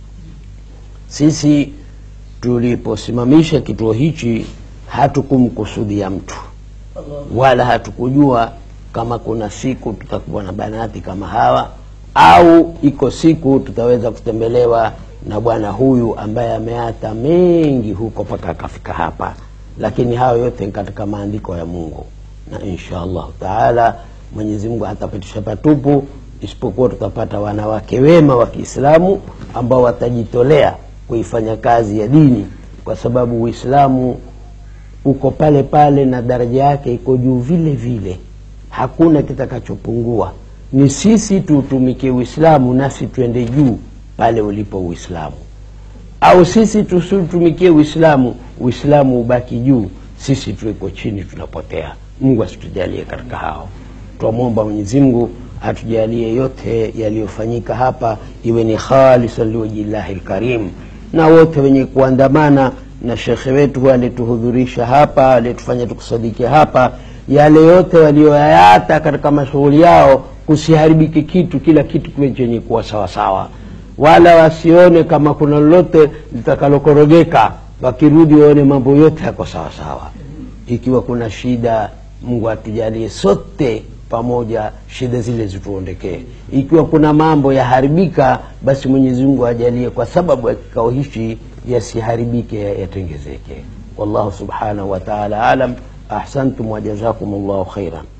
Sisi tuliposimamisha kituo hichi hatukumkusudia mtu, wala hatukujua kama kuna siku tutakuwa na banati kama hawa, au iko siku tutaweza kutembelewa na bwana huyu ambaye ameata mengi huko paka akafika hapa. Lakini hayo yote katika maandiko ya Mungu, na insha Allah Ta'ala Mwenyezi Mungu hatapitisha patupu, isipokuwa tutapata wanawake wema wa Kiislamu ambao watajitolea kuifanya kazi ya dini, kwa sababu Uislamu uko pale pale na daraja yake iko juu vile vile, hakuna kitakachopungua. Ni sisi tutumikie Uislamu nasi tuende juu pale ulipo Uislamu, au sisi tutumikie Uislamu, Uislamu ubaki juu, sisi tuko chini tunapotea. Mungu asitujalie katika hao. Tuomba Mwenyezi Mungu atujalie yote yaliyofanyika hapa iwe ni khalisan liwajhillahil karim, na wote wenye kuandamana na shekhe wetu alituhudhurisha hapa, alitufanya tukusadiki hapa, yale yote walioyata katika mashughuli yao kusiharibiki kitu, kila kitu kiwe chenye kuwa sawa sawa, wala wasione kama kuna lolote litakalokorogeka, wakirudi waone mambo yote yako sawa sawa. Ikiwa kuna shida, Mungu atujalie sote pamoja shida zile zituondekee. Ikiwa kuna mambo yaharibika, basi Mwenyezi Mungu ajalie kwa sababu ya kikao hichi yasiharibike, yatengezeke. Wallahu Subhanahu wa Ta'ala alam. Ahsantum wa jazakumullahu khairan.